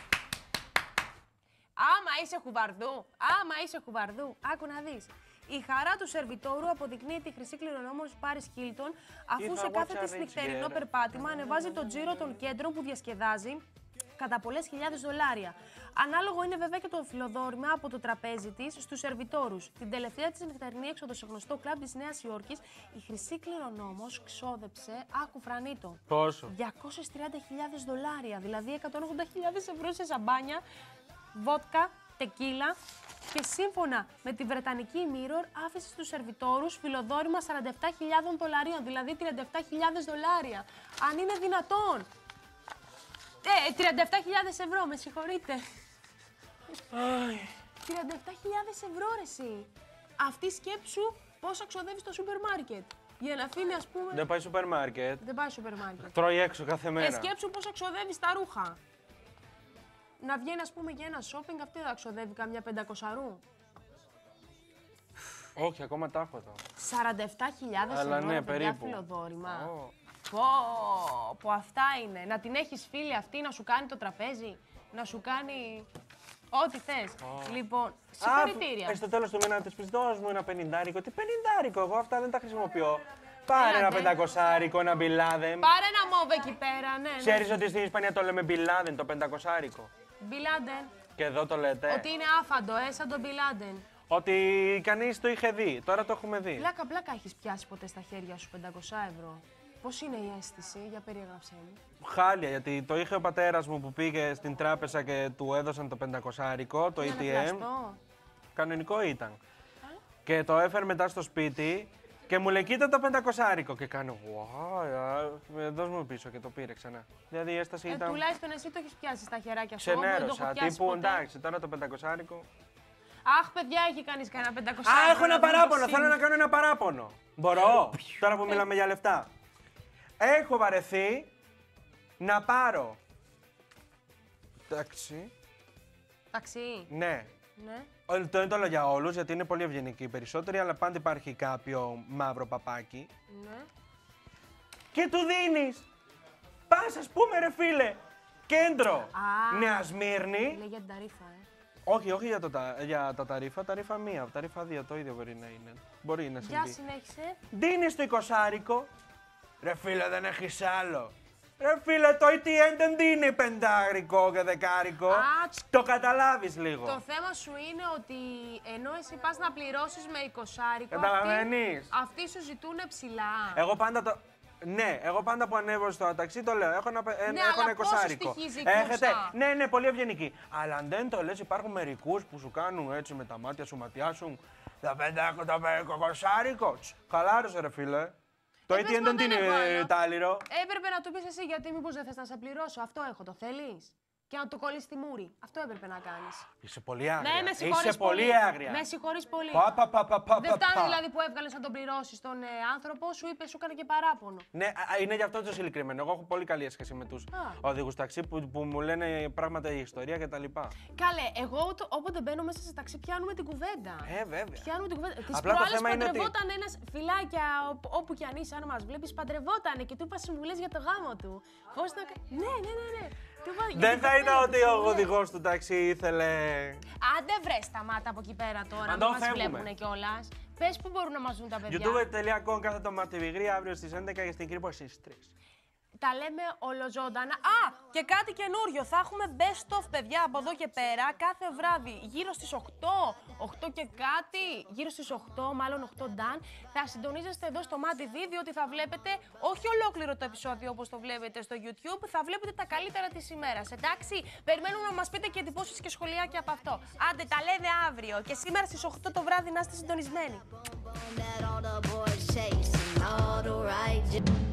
Άμα είσαι χουβαρδού, άμα είσαι χουβαρδού, άκου να δεις. Η χαρά του σερβιτόρου αποδεικνύει τη χρυσή κληρονόμος Πάρις Χίλτον, αφού If σε I κάθε watch a της rich νυχτερινό girl. περπάτημα ανεβάζει το τζίρο των κέντρων που διασκεδάζει κατά πολλές χιλιάδες δολάρια. Ανάλογο είναι βέβαια και το φιλοδόρημα από το τραπέζι της στους σερβιτόρους. Την τελευταία της νυχτερινή έξοδο σε γνωστό κλαμπ της Νέας Υόρκης, η χρυσή κληρονόμος ξόδεψε, άκου Φρανίτο, Πόσο. διακόσιες τριάντα χιλιάδες δολάρια, δηλαδή εκατόν ογδόντα χιλιάδες ευρώ σε σαμπάνια, βότκα, τεκίλα και σύμφωνα με τη Βρετανική Mirror άφησε στους σερβιτόρους φιλοδόρημα σαράντα επτά χιλιάδες δολαρίων, δηλαδή τριάντα επτά χιλιάδες δολάρια. Αν είναι δυνατόν. Ε, τριάντα επτά χιλιάδες ευρώ, με συγχωρείτε. τριάντα επτά χιλιάδες ευρώ, ρε εσύ. Αυτή σκέψου πόσα ξοδεύει στο σούπερ μάρκετ. Για να αφήνει, ας πούμε. Δεν πάει σούπερ μάρκετ. Δεν πάει σούπερ μάρκετ. Τρώει έξω κάθε μέρα. Ε, σκέψου πόσα ξοδεύει στα ρούχα. Να βγαίνει, ας πούμε, για ένα shopping, αυτή θα ξοδεύει καμιά πεντακοσαρού. Όχι, ακόμα τα έχω εδώ. σαράντα επτά χιλιάδες Αλλά ευρώ, ναι, ρε παιδιά, περίπου. φιλοδόρημα. Ω. Πω, πω, αυτά είναι. Να την έχεις φίλη αυτή να σου κάνει το τραπέζι, να σου κάνει ό,τι θες. Λοιπόν, συγχαρητήρια. Α, στο τέλος του μήνα να της πεις δώσ' μου ένα πενηντάρικο. Τι πενηντάρικο, εγώ αυτά δεν τα χρησιμοποιώ. Πάρε ένα Έλατε. πεντακοσάρικο, ένα μπιλάδεν. Πάρε ένα μόβ εκεί πέρα, ναι. ναι. Ξέρεις ότι στην Ισπανία το λέμε μπιλάδεν, το πεντακοσάρικο. Μπιλάντεν. Και εδώ το λέτε. Ότι είναι άφαντο, ε, σαν τον Μπιλάντεν. Ότι κανείς το είχε δει. Τώρα το έχουμε δει. Πλάκα, πλάκα έχεις πιάσει ποτέ στα χέρια σου πεντακόσια ευρώ. Πώς είναι η αίσθηση, για περιέγραψέ μου. Χάλια, γιατί το είχε ο πατέρας μου που πήγε στην τράπεζα και του έδωσαν το πεντακοσάρικο, το Είναι έι τι εμ. πλαστό. Κανονικό ήταν. Και το έφερε μετά στο σπίτι και μου λέει: κοίτα το πεντακοσάρικο. Και κάνω: Wow, δώσ' μου πίσω και το πήρε ξανά. Δηλαδή η έσταση Ε, ήταν. τουλάχιστον εσύ το έχεις πιάσει στα χεράκια σου. Εγώ δεν το έχω Ξενέρωσα. πιάσει Τύπου ποτέ. εντάξει, τώρα το πεντακοσάρικο. Αχ, παιδιά, έχει κανείς κανένα πεντακόσια. Α, έχω ένα να δούμε παράπονο. το Θέλω σύν. να κάνω ένα παράπονο. Μπορώ, τώρα που μιλάμε για λεφτά. Έχω βαρεθεί να πάρω. Εντάξει. Ταξί. Ναι. Ναι. Ό, Το δεν το λέω για όλους, γιατί είναι πολύ ευγενικοί οι περισσότεροι, αλλά πάντα υπάρχει κάποιο μαύρο παπάκι. Ναι. Και του δίνεις. Πας, ας πούμε, ρε φίλε, κέντρο. Α. Νέα Σμύρνη. Λέει για την ταρίφα, ε. Όχι, όχι για, το, τα- για τα ταρίφα, ταρίφα μία, ταρίφα δύο, το ίδιο μπορεί να είναι. Μπορεί να Για συμβεί. συνέχισε. Δίνεις το εικοσάρικο. Ρε φίλε, δεν έχεις άλλο. Ρε φίλε, το έι τι εμ δεν δίνει πεντάρικο και δεκάρικο. Α, Το καταλάβεις λίγο. Το θέμα σου είναι ότι ενώ εσύ πας να πληρώσεις με εικοσάρικο, αυτοί, Καταλαβαίνεις. αυτοί σου ζητούν ψηλά. Εγώ πάντα το. Ναι, εγώ πάντα που ανέβω στο ταξί το λέω. Έχω ένα, ε, Ναι, έχω αλλά ένα πόσο εικοσάρικο. στοιχίζει η Έχετε. κούρσα? Ναι, ναι, πολύ ευγενική. Αλλά αν δεν το λες, υπάρχουν μερικούς που σου κάνουν έτσι με τα μάτια σου, ματιάσουν. Τα πεντάκο, τα εικοσάρικο. Τσ, χαλάρωσε, ρε φίλε. Το Ε, έι τι πες εμ μα, δεν δεν είναι έχω άλλο. τάλιρο. Έπρεπε να του πεις εσύ γιατί μήπως δεν θες να σε πληρώσω. Αυτό έχω, το θέλεις. Και να το κολλείς στη μούρη. Αυτό έπρεπε να κάνεις. Είσαι πολύ άγρια. Ναι, με συγχωρείς Είσαι πολύ άγρια. Με συγχωρείς πολύ. Πα, πα, πα, πα, πα, Δεν πα, φτάνει πα. δηλαδή που έβγαλες να τον πληρώσεις τον ε, άνθρωπο, σου είπε, σου έκανε και παράπονο. Ναι, α, α, είναι γι' αυτό το συγκεκριμένο. Εγώ έχω πολύ καλή σχέση με τους Α. οδηγούς ταξί που, που μου λένε πράγματα η ιστορία κτλ. Καλέ, εγώ το, όποτε μπαίνω μέσα σε ταξί πιάνουμε την κουβέντα. Ε, βέβαια. Πιάνουμε την κουβέντα. Τις Απλά το προάλλες θέμα είναι ότι- παντρευόταν ένας φυλάκια οπ- όπου κι αν είσαι, αν μας βλέπεις, παντρευότανε και του είπα συμβουλές για το γάμο του. Πώς να. κα- Ναι, ναι, ναι, ναι. Δεν θα ήταν ότι ο οδηγός του ταξί ήθελε... Άντε βρε, σταμάτα από εκεί πέρα τώρα, Αντώ, μην μας φεύγουμε. βλέπουνε κιόλας. Πες που μπορούν να μας δουν τα παιδιά. youtube τελεία com κάθετο Μαρτιβιγρή αύριο στις έντεκα και στην Κρύπο στις τρεις. Τα λέμε ολοζώντανα. Α, και κάτι καινούριο. Θα έχουμε best of, παιδιά, από εδώ και πέρα. Κάθε βράδυ, γύρω στις οκτώ, οκτώ και κάτι, γύρω στις οκτώ, μάλλον οκτώ νταν, θα συντονίζεστε εδώ στο Μάτι τι βι, διότι θα βλέπετε όχι ολόκληρο το επεισόδιο όπως το βλέπετε στο YouTube, θα βλέπετε τα καλύτερα της ημέρας, εντάξει. Περιμένουμε να μας πείτε και εντυπώσεις και σχολιάκια από αυτό. Άντε, τα λέμε αύριο και σήμερα στις οκτώ το βράδυ να είστε συντονισμένοι.